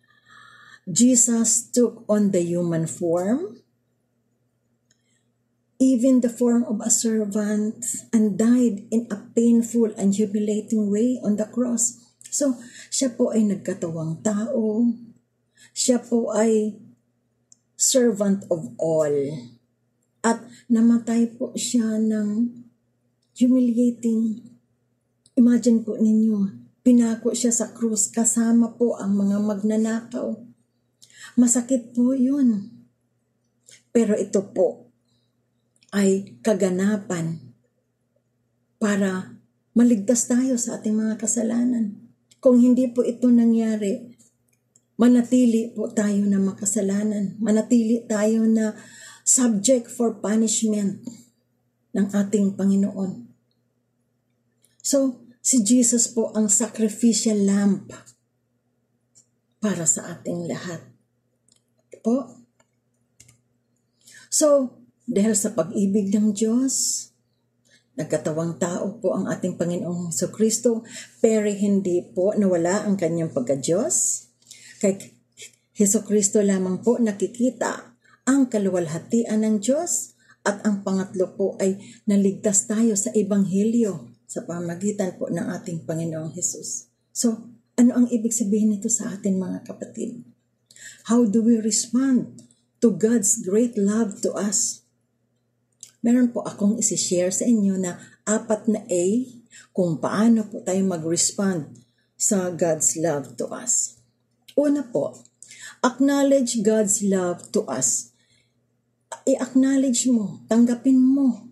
Jesus took on the human form, even the form of a servant, and died in a painful and humiliating way on the cross. So, siya po ay nagkatawang tao. Siya po ay servant of all. At namatay po siya ng humiliating. Imagine po ninyo, pinako siya sa krus kasama po ang mga magnanakaw. Masakit po yun. Pero ito po ay kaganapan para maligtas tayo sa ating mga kasalanan. Kung hindi po ito nangyari, manatili po tayo na makasalanan. Manatili tayo na subject for punishment ng ating Panginoon. So, si Jesus po ang sacrificial lamb para sa ating lahat. Po. So, dahil sa pag-ibig ng Diyos, nagkatawang tao po ang ating Panginoong Jesucristo, pero hindi po nawala ang kanyang pagka-Diyos. Kay Jesucristo lamang po nakikita ang kaluwalhatian ng Diyos, at ang pangatlo po ay naligtas tayo sa Ebanghelyo sa pamagitan po ng ating Panginoong Jesus. So, ano ang ibig sabihin nito sa atin mga kapatid? How do we respond to God's great love to us? Meron po akong isi-share sa inyo na 4 na A kung paano po tayo mag-respond sa God's love to us. Una po, acknowledge God's love to us. I-acknowledge mo, tanggapin mo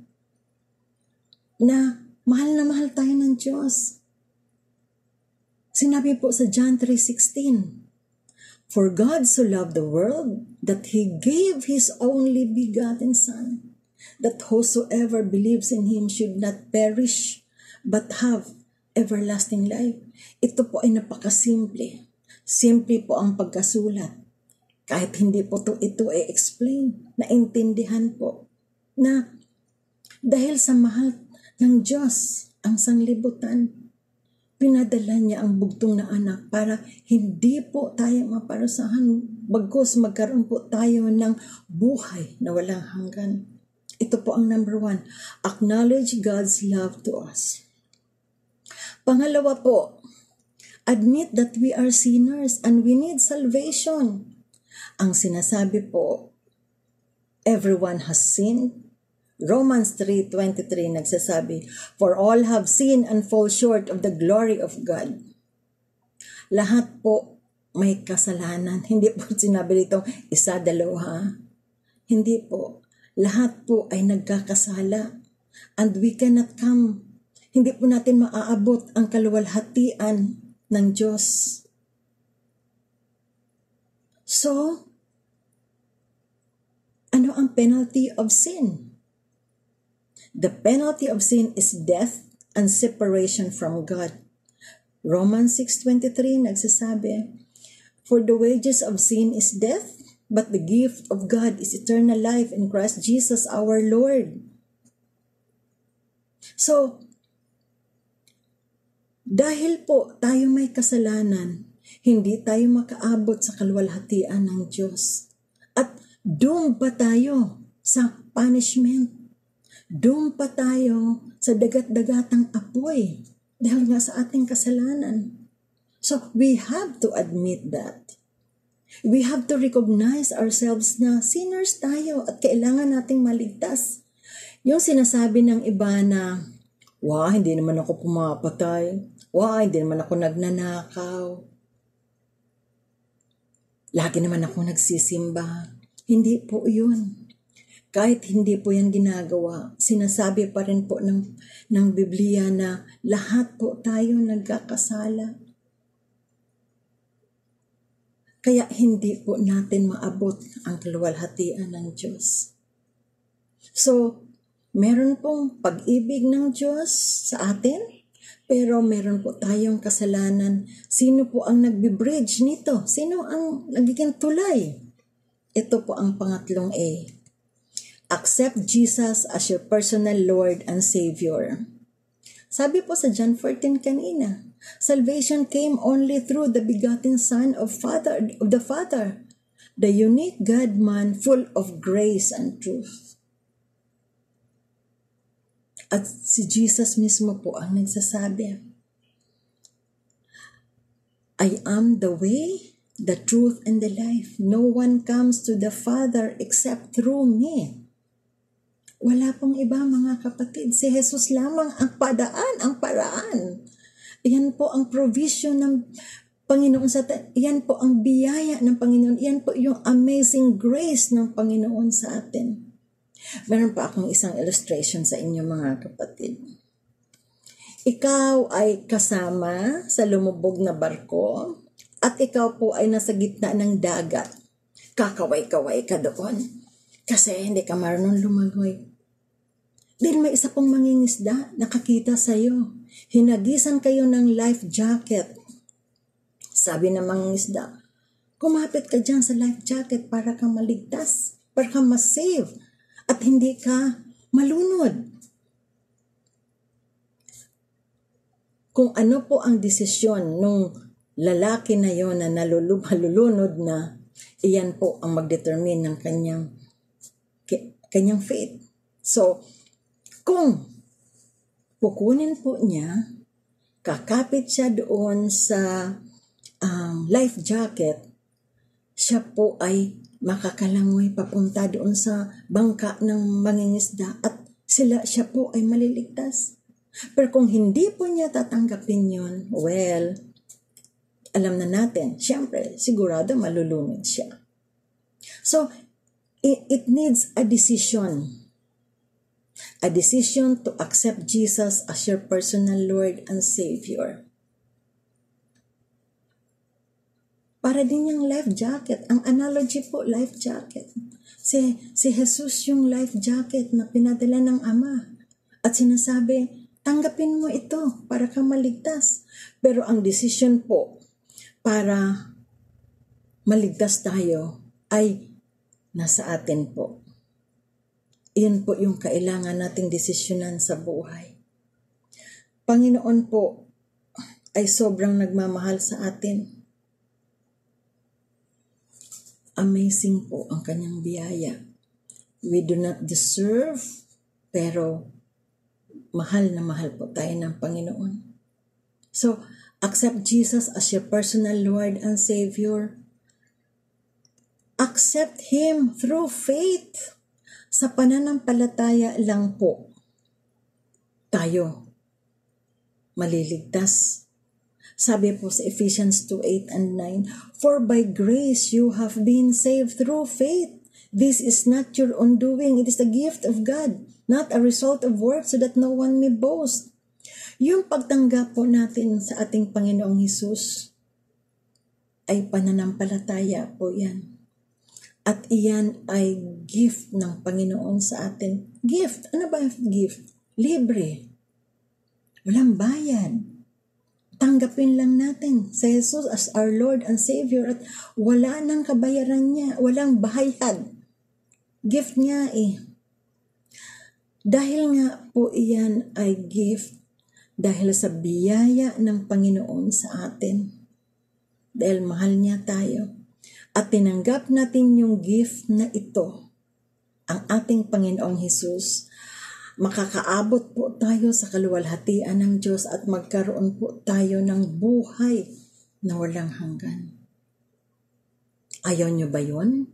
na mahal tayo ng Diyos. Sinabi po sa John 3:16, For God so loved the world that He gave His only begotten Son, that whosoever believes in Him should not perish, but have everlasting life. Ito po ay napakasimple. Simple po ang pagkasulat. Kahit hindi po ito ay explain, naintindihan po na dahil sa mahal ng Diyos ang sanglibutan, pinadala niya ang bugtong na anak para hindi po tayo maparusahan, bagkus magkaroon po tayo ng buhay na walang hanggan. Ito po ang number 1. Acknowledge God's love to us. Pangalawa po, admit that we are sinners and we need salvation. Ang sinasabi po, everyone has sinned. Romans 3:23 nagsasabi, For all have sinned and fall short of the glory of God. Lahat po may kasalanan. Hindi po sinabi dito, 1, 2. Hindi po. Lahat po ay nagkakasala. And we cannot come. Hindi po natin maaabot ang kaluwalhatian ng Diyos. So, ano ang penalty of sin? The penalty of sin is death and separation from God. Romans 6:23 nagsasabi, For the wages of sin is death, but the gift of God is eternal life in Christ Jesus our Lord. So, dahil po tayo may kasalanan, hindi tayo makaabot sa kaluwalhatian ng Diyos. At doon pa tayo sa punishment. Doon pa tayo sa dagat-dagatang apoy dahil nga sa ating kasalanan. So, we have to admit that. We have to recognize ourselves na sinners tayo at kailangan nating maligtas. Yung sinasabi ng iba na Wah, hindi naman ako pumapatay. Wah, hindi naman ako nagnanakaw. Lagi naman ako nagsisimba. Hindi po yun. Kahit hindi po yan ginagawa, sinasabi pa rin po ng Biblia na lahat po tayo nagkakasala. Kaya hindi po natin maabot ang kaluwalhatian ng Diyos. So, meron pong pag-ibig ng Diyos sa atin, pero meron po tayong kasalanan. Sino po ang nagbe-bridge nito? Sino ang nagiging tulay? Ito po ang pangatlong A. Accept Jesus as your personal Lord and Savior. Sabi po sa John 14 kanina, salvation came only through the begotten Son of the Father, the unique God-man full of grace and truth. At si Jesus mismo po ang nagsasabi, I am the way, the truth, and the life. No one comes to the Father except through me. Wala pong iba, mga kapatid. Si Jesus lamang ang paraan. Iyan po ang provision ng Panginoon sa atin. Iyan po ang biyaya ng Panginoon. Iyan po yung amazing grace ng Panginoon sa atin. Meron pa akong isang illustration sa inyo, mga kapatid. Ikaw ay kasama sa lumubog na barko at ikaw po ay nasa gitna ng dagat. Kakaway-kaway ka doon. Kasi hindi ka marunong lumangoy. Dahil may isa pong mangingisda, nakakita sa'yo. Hinagisan kayo ng life jacket. Sabi ng mangingisda, kumapit ka dyan sa life jacket para kang maligtas, para kang masave, at hindi ka malunod. Kung ano po ang desisyon nung lalaki na yon na malulunod na, iyan po ang magdetermine ng kanyang faith. So, kung pukunin po niya, kakapit siya doon sa life jacket, siya po ay makakalangoy papunta doon sa bangka ng mangingisda at siya po ay maliligtas. Pero kung hindi po niya tatanggapin yun, well, alam na natin, siyempre, sigurado malulunod siya. So, it needs a decision. A decision to accept Jesus as your personal Lord and Savior. Para din yung life jacket. Ang analogy po, life jacket. Si Jesus yung life jacket na pinadala ng Ama. At sinasabi, tanggapin mo ito para ka maligtas. Pero ang decision po para maligtas tayo ay nasa atin po. Iyan po yung kailangan nating desisyonan sa buhay. Panginoon po ay sobrang nagmamahal sa atin. Amazing po ang kanyang biyaya. We do not deserve, pero mahal na mahal po tayo ng Panginoon. So, accept Jesus as your personal Lord and Savior. Accept Him through faith. Sa pananampalataya lang po tayo maliligtas. Sabi po sa Ephesians 2:8 and 9, for by grace you have been saved through faith. This is not your own doing. It is the gift of God, not a result of works, so that no one may boast. Yung pagtanggap po natin sa ating Panginoong Hesus ay pananampalataya po yan. At iyan ay gift ng Panginoon sa atin. Gift. Ano ba gift? Libre. Walang bayad. Tanggapin lang natin sa Jesus as our Lord and Savior at wala nang kabayaran niya. Walang bayad. Gift niya eh. Dahil nga po iyan ay gift dahil sa biyaya ng Panginoon sa atin. Dahil mahal niya tayo. At tinanggap natin yung gift na ito, ang ating Panginoong Hesus, makakaabot po tayo sa kaluwalhatian ng Diyos at magkaroon po tayo ng buhay na walang hanggan. Ayaw nyo ba yun?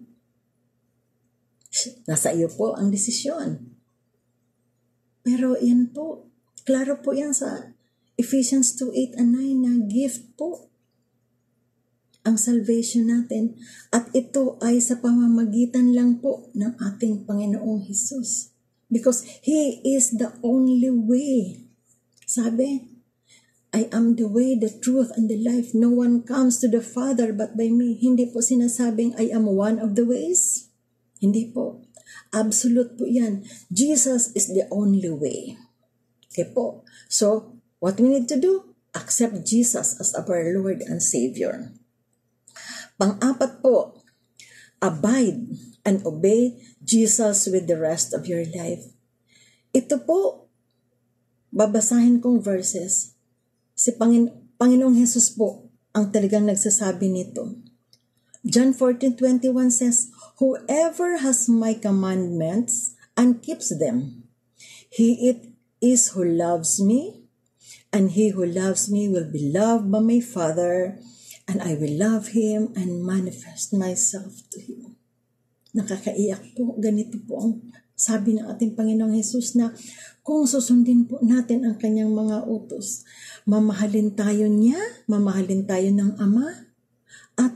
Nasa iyo po ang desisyon. Pero yan po, Klaro po yan sa Ephesians 2:8 and 9 na gift po ang salvation natin. At ito ay sa pamamagitan lang po ng ating Panginoong Hesus. Because He is the only way. Sabi, I am the way, the truth, and the life. No one comes to the Father but by me. Hindi po sinasabing I am one of the ways. Hindi po. Absolute po yan. Jesus is the only way. Okay po. So, what we need to do? Accept Jesus as our Lord and Savior. Pang-apat po, abide and obey Jesus with the rest of your life. Ito po, babasahin kong verses. Si Panginoong Jesus po ang talagang nagsasabi nito. John 14:21 says, whoever has my commandments and keeps them, he it is who loves me, and he who loves me will be loved by my Father, and I will love him and manifest myself to him. Nakakaiyak po. Ganito po ang sabi ng ating Panginoong Jesus na kung susundin po natin ang kanyang mga utos, mamahalin tayo niya, mamahalin tayo ng Ama, at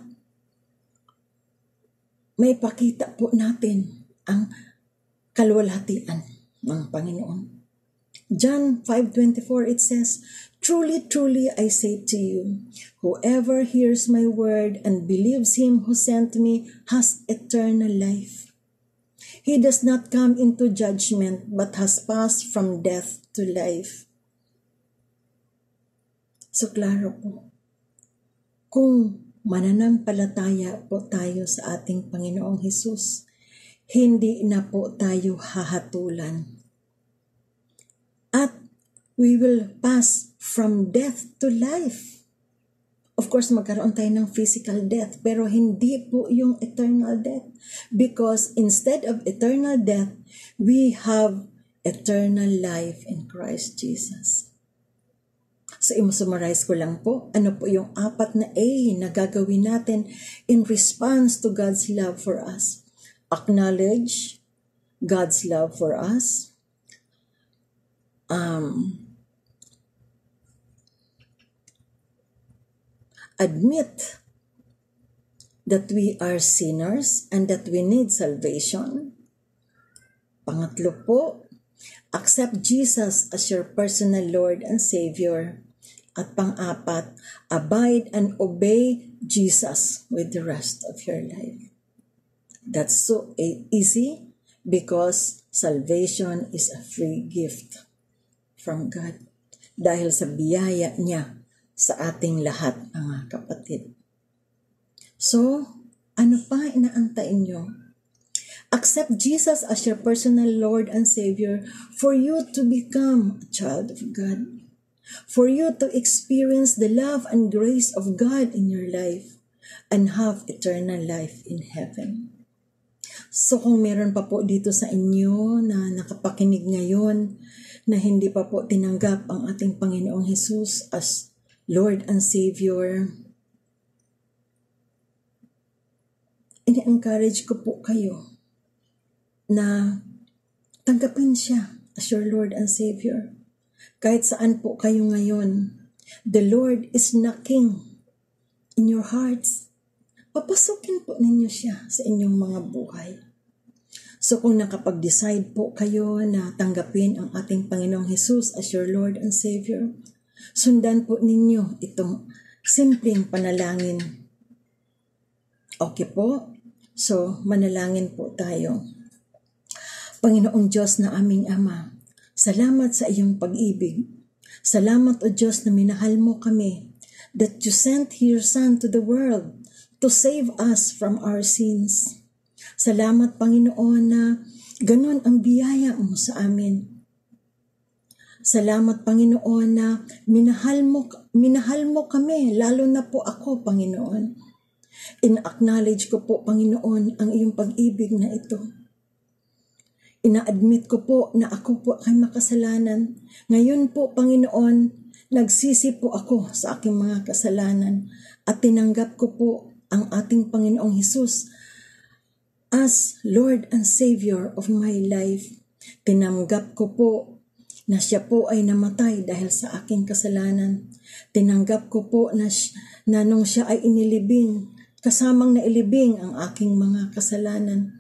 may pakita po natin ang kalwalhatian ng Panginoon. John 5:24, it says, truly, truly, I say to you, whoever hears my word and believes him who sent me has eternal life. He does not come into judgment, but has passed from death to life. So, klaro po, kung mananampalataya po tayo sa ating Panginoong Hesus, hindi na po tayo hahatulan. At we will pass from death to life. Of course, magkaroon tayo ng physical death, pero hindi po yung eternal death. Because instead of eternal death, we have eternal life in Christ Jesus. So, i-summarize ko lang po, ano po yung 4 na A na gagawin natin in response to God's love for us. Acknowledge God's love for us. Admit that we are sinners and that we need salvation. Pangatlo po, accept Jesus as your personal Lord and Savior. At pang-apat, abide and obey Jesus with the rest of your life. That's so easy because salvation is a free gift from God. Dahil sa biyaya niya sa ating lahat, mga kapatid. So, ano pa inaantay nyo? Accept Jesus as your personal Lord and Savior for you to become a child of God. For you to experience the love and grace of God in your life and have eternal life in heaven. So kung meron pa po dito sa inyo na nakapakinig ngayon na hindi pa po tinanggap ang ating Panginoong Jesus as Lord and Savior, ini-encourage ko po kayo na tanggapin siya as your Lord and Savior. Kahit saan po kayo ngayon, the Lord is knocking in your hearts. Papasukin po ninyo siya sa inyong mga buhay. So kung nakapag-decide po kayo na tanggapin ang ating Panginoong Jesus as your Lord and Savior, sundan po ninyo itong simpleng panalangin. Okay po? So, manalangin po tayo. Panginoong Diyos na aming Ama, salamat sa iyong pag-ibig. Salamat, O Diyos, na minahal mo kami, that you sent your Son to the world to save us from our sins. Salamat, Panginoon, na ganun ang biyaya mo sa amin. Salamat, Panginoon, na minahal mo kami, lalo na po ako, Panginoon. In-acknowledge ko po, Panginoon, ang iyong pag-ibig na ito. Ina-admit ko po na ako po ay makasalanan. Ngayon po, Panginoon, nagsisi po ako sa aking mga kasalanan at tinanggap ko po ang ating Panginoong Hesus as Lord and Savior of my life. Tinanggap ko po na siya po ay namatay dahil sa aking kasalanan. Tinanggap ko po na nung siya ay inilibing, kasamang nailibing ang aking mga kasalanan.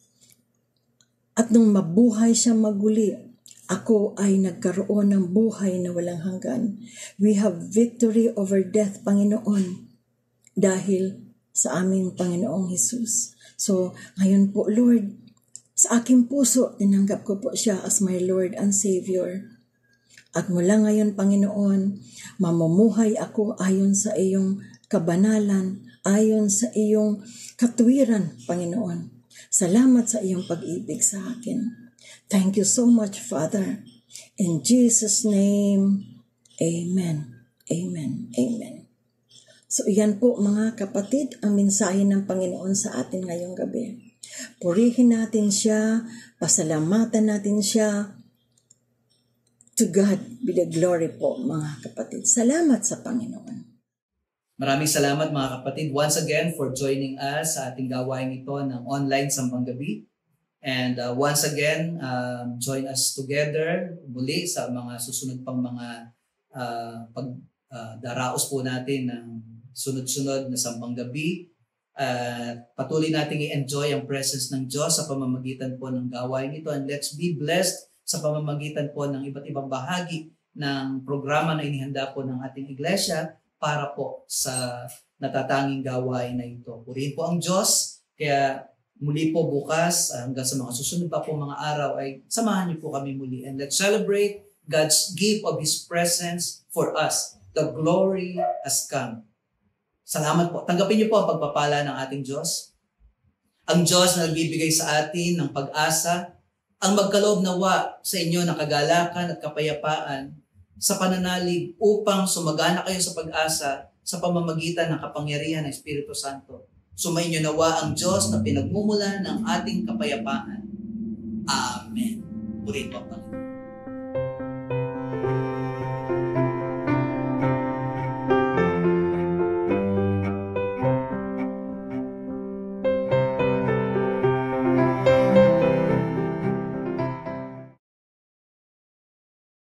At nung mabuhay siya maguli, ako ay nagkaroon ng buhay na walang hanggan. We have victory over death, Panginoon, dahil sa aming Panginoong Jesus. So, ngayon po, Lord, sa aking puso, tinanggap ko po siya as my Lord and Savior. At mula ngayon, Panginoon, mamumuhay ako ayon sa iyong kabanalan, ayon sa iyong katuwiran, Panginoon. Salamat sa iyong pag-ibig sa akin. Thank you so much, Father. In Jesus' name, Amen. Amen. Amen. So, iyan po mga kapatid, ang mensahe ng Panginoon sa atin ngayong gabi. Purihin natin siya, pasalamatan natin siya. To God be the glory po, mga kapatid. Salamat sa Panginoon. Maraming salamat mga kapatid once again for joining us sa ating gawain ito ng online Sambang Gabi. And once again, join us together muli sa mga susunod pang mga pagdaraos po natin ng sunod-sunod na Sambang Gabi. Patuloy nating i-enjoy ang presence ng Diyos sa pamamagitan po ng gawain ito. And let's be blessed sa pamamagitan po ng iba't ibang bahagi ng programa na inihanda po ng ating iglesia para po sa natatanging gawain na ito. Purihin po ang Diyos, kaya muli po bukas hanggang sa mga susunod pa po mga araw ay samahan niyo po kami muli. And let's celebrate God's gift of His presence for us. The glory has come. Salamat po. Tanggapin niyo po ang pagpapala ng ating Diyos. Ang Diyos na nagbibigay sa atin ng pag-asa, ang magkaloob nawa sa inyo ng kagalakan at kapayapaan sa pananalig upang sumagana kayo sa pag-asa sa pamamagitan ng kapangyarihan ng Espiritu Santo. Sumainyo nawa ang Diyos na pinagmumulan ng ating kapayapaan. Amen. Purihin po ang Panginoon.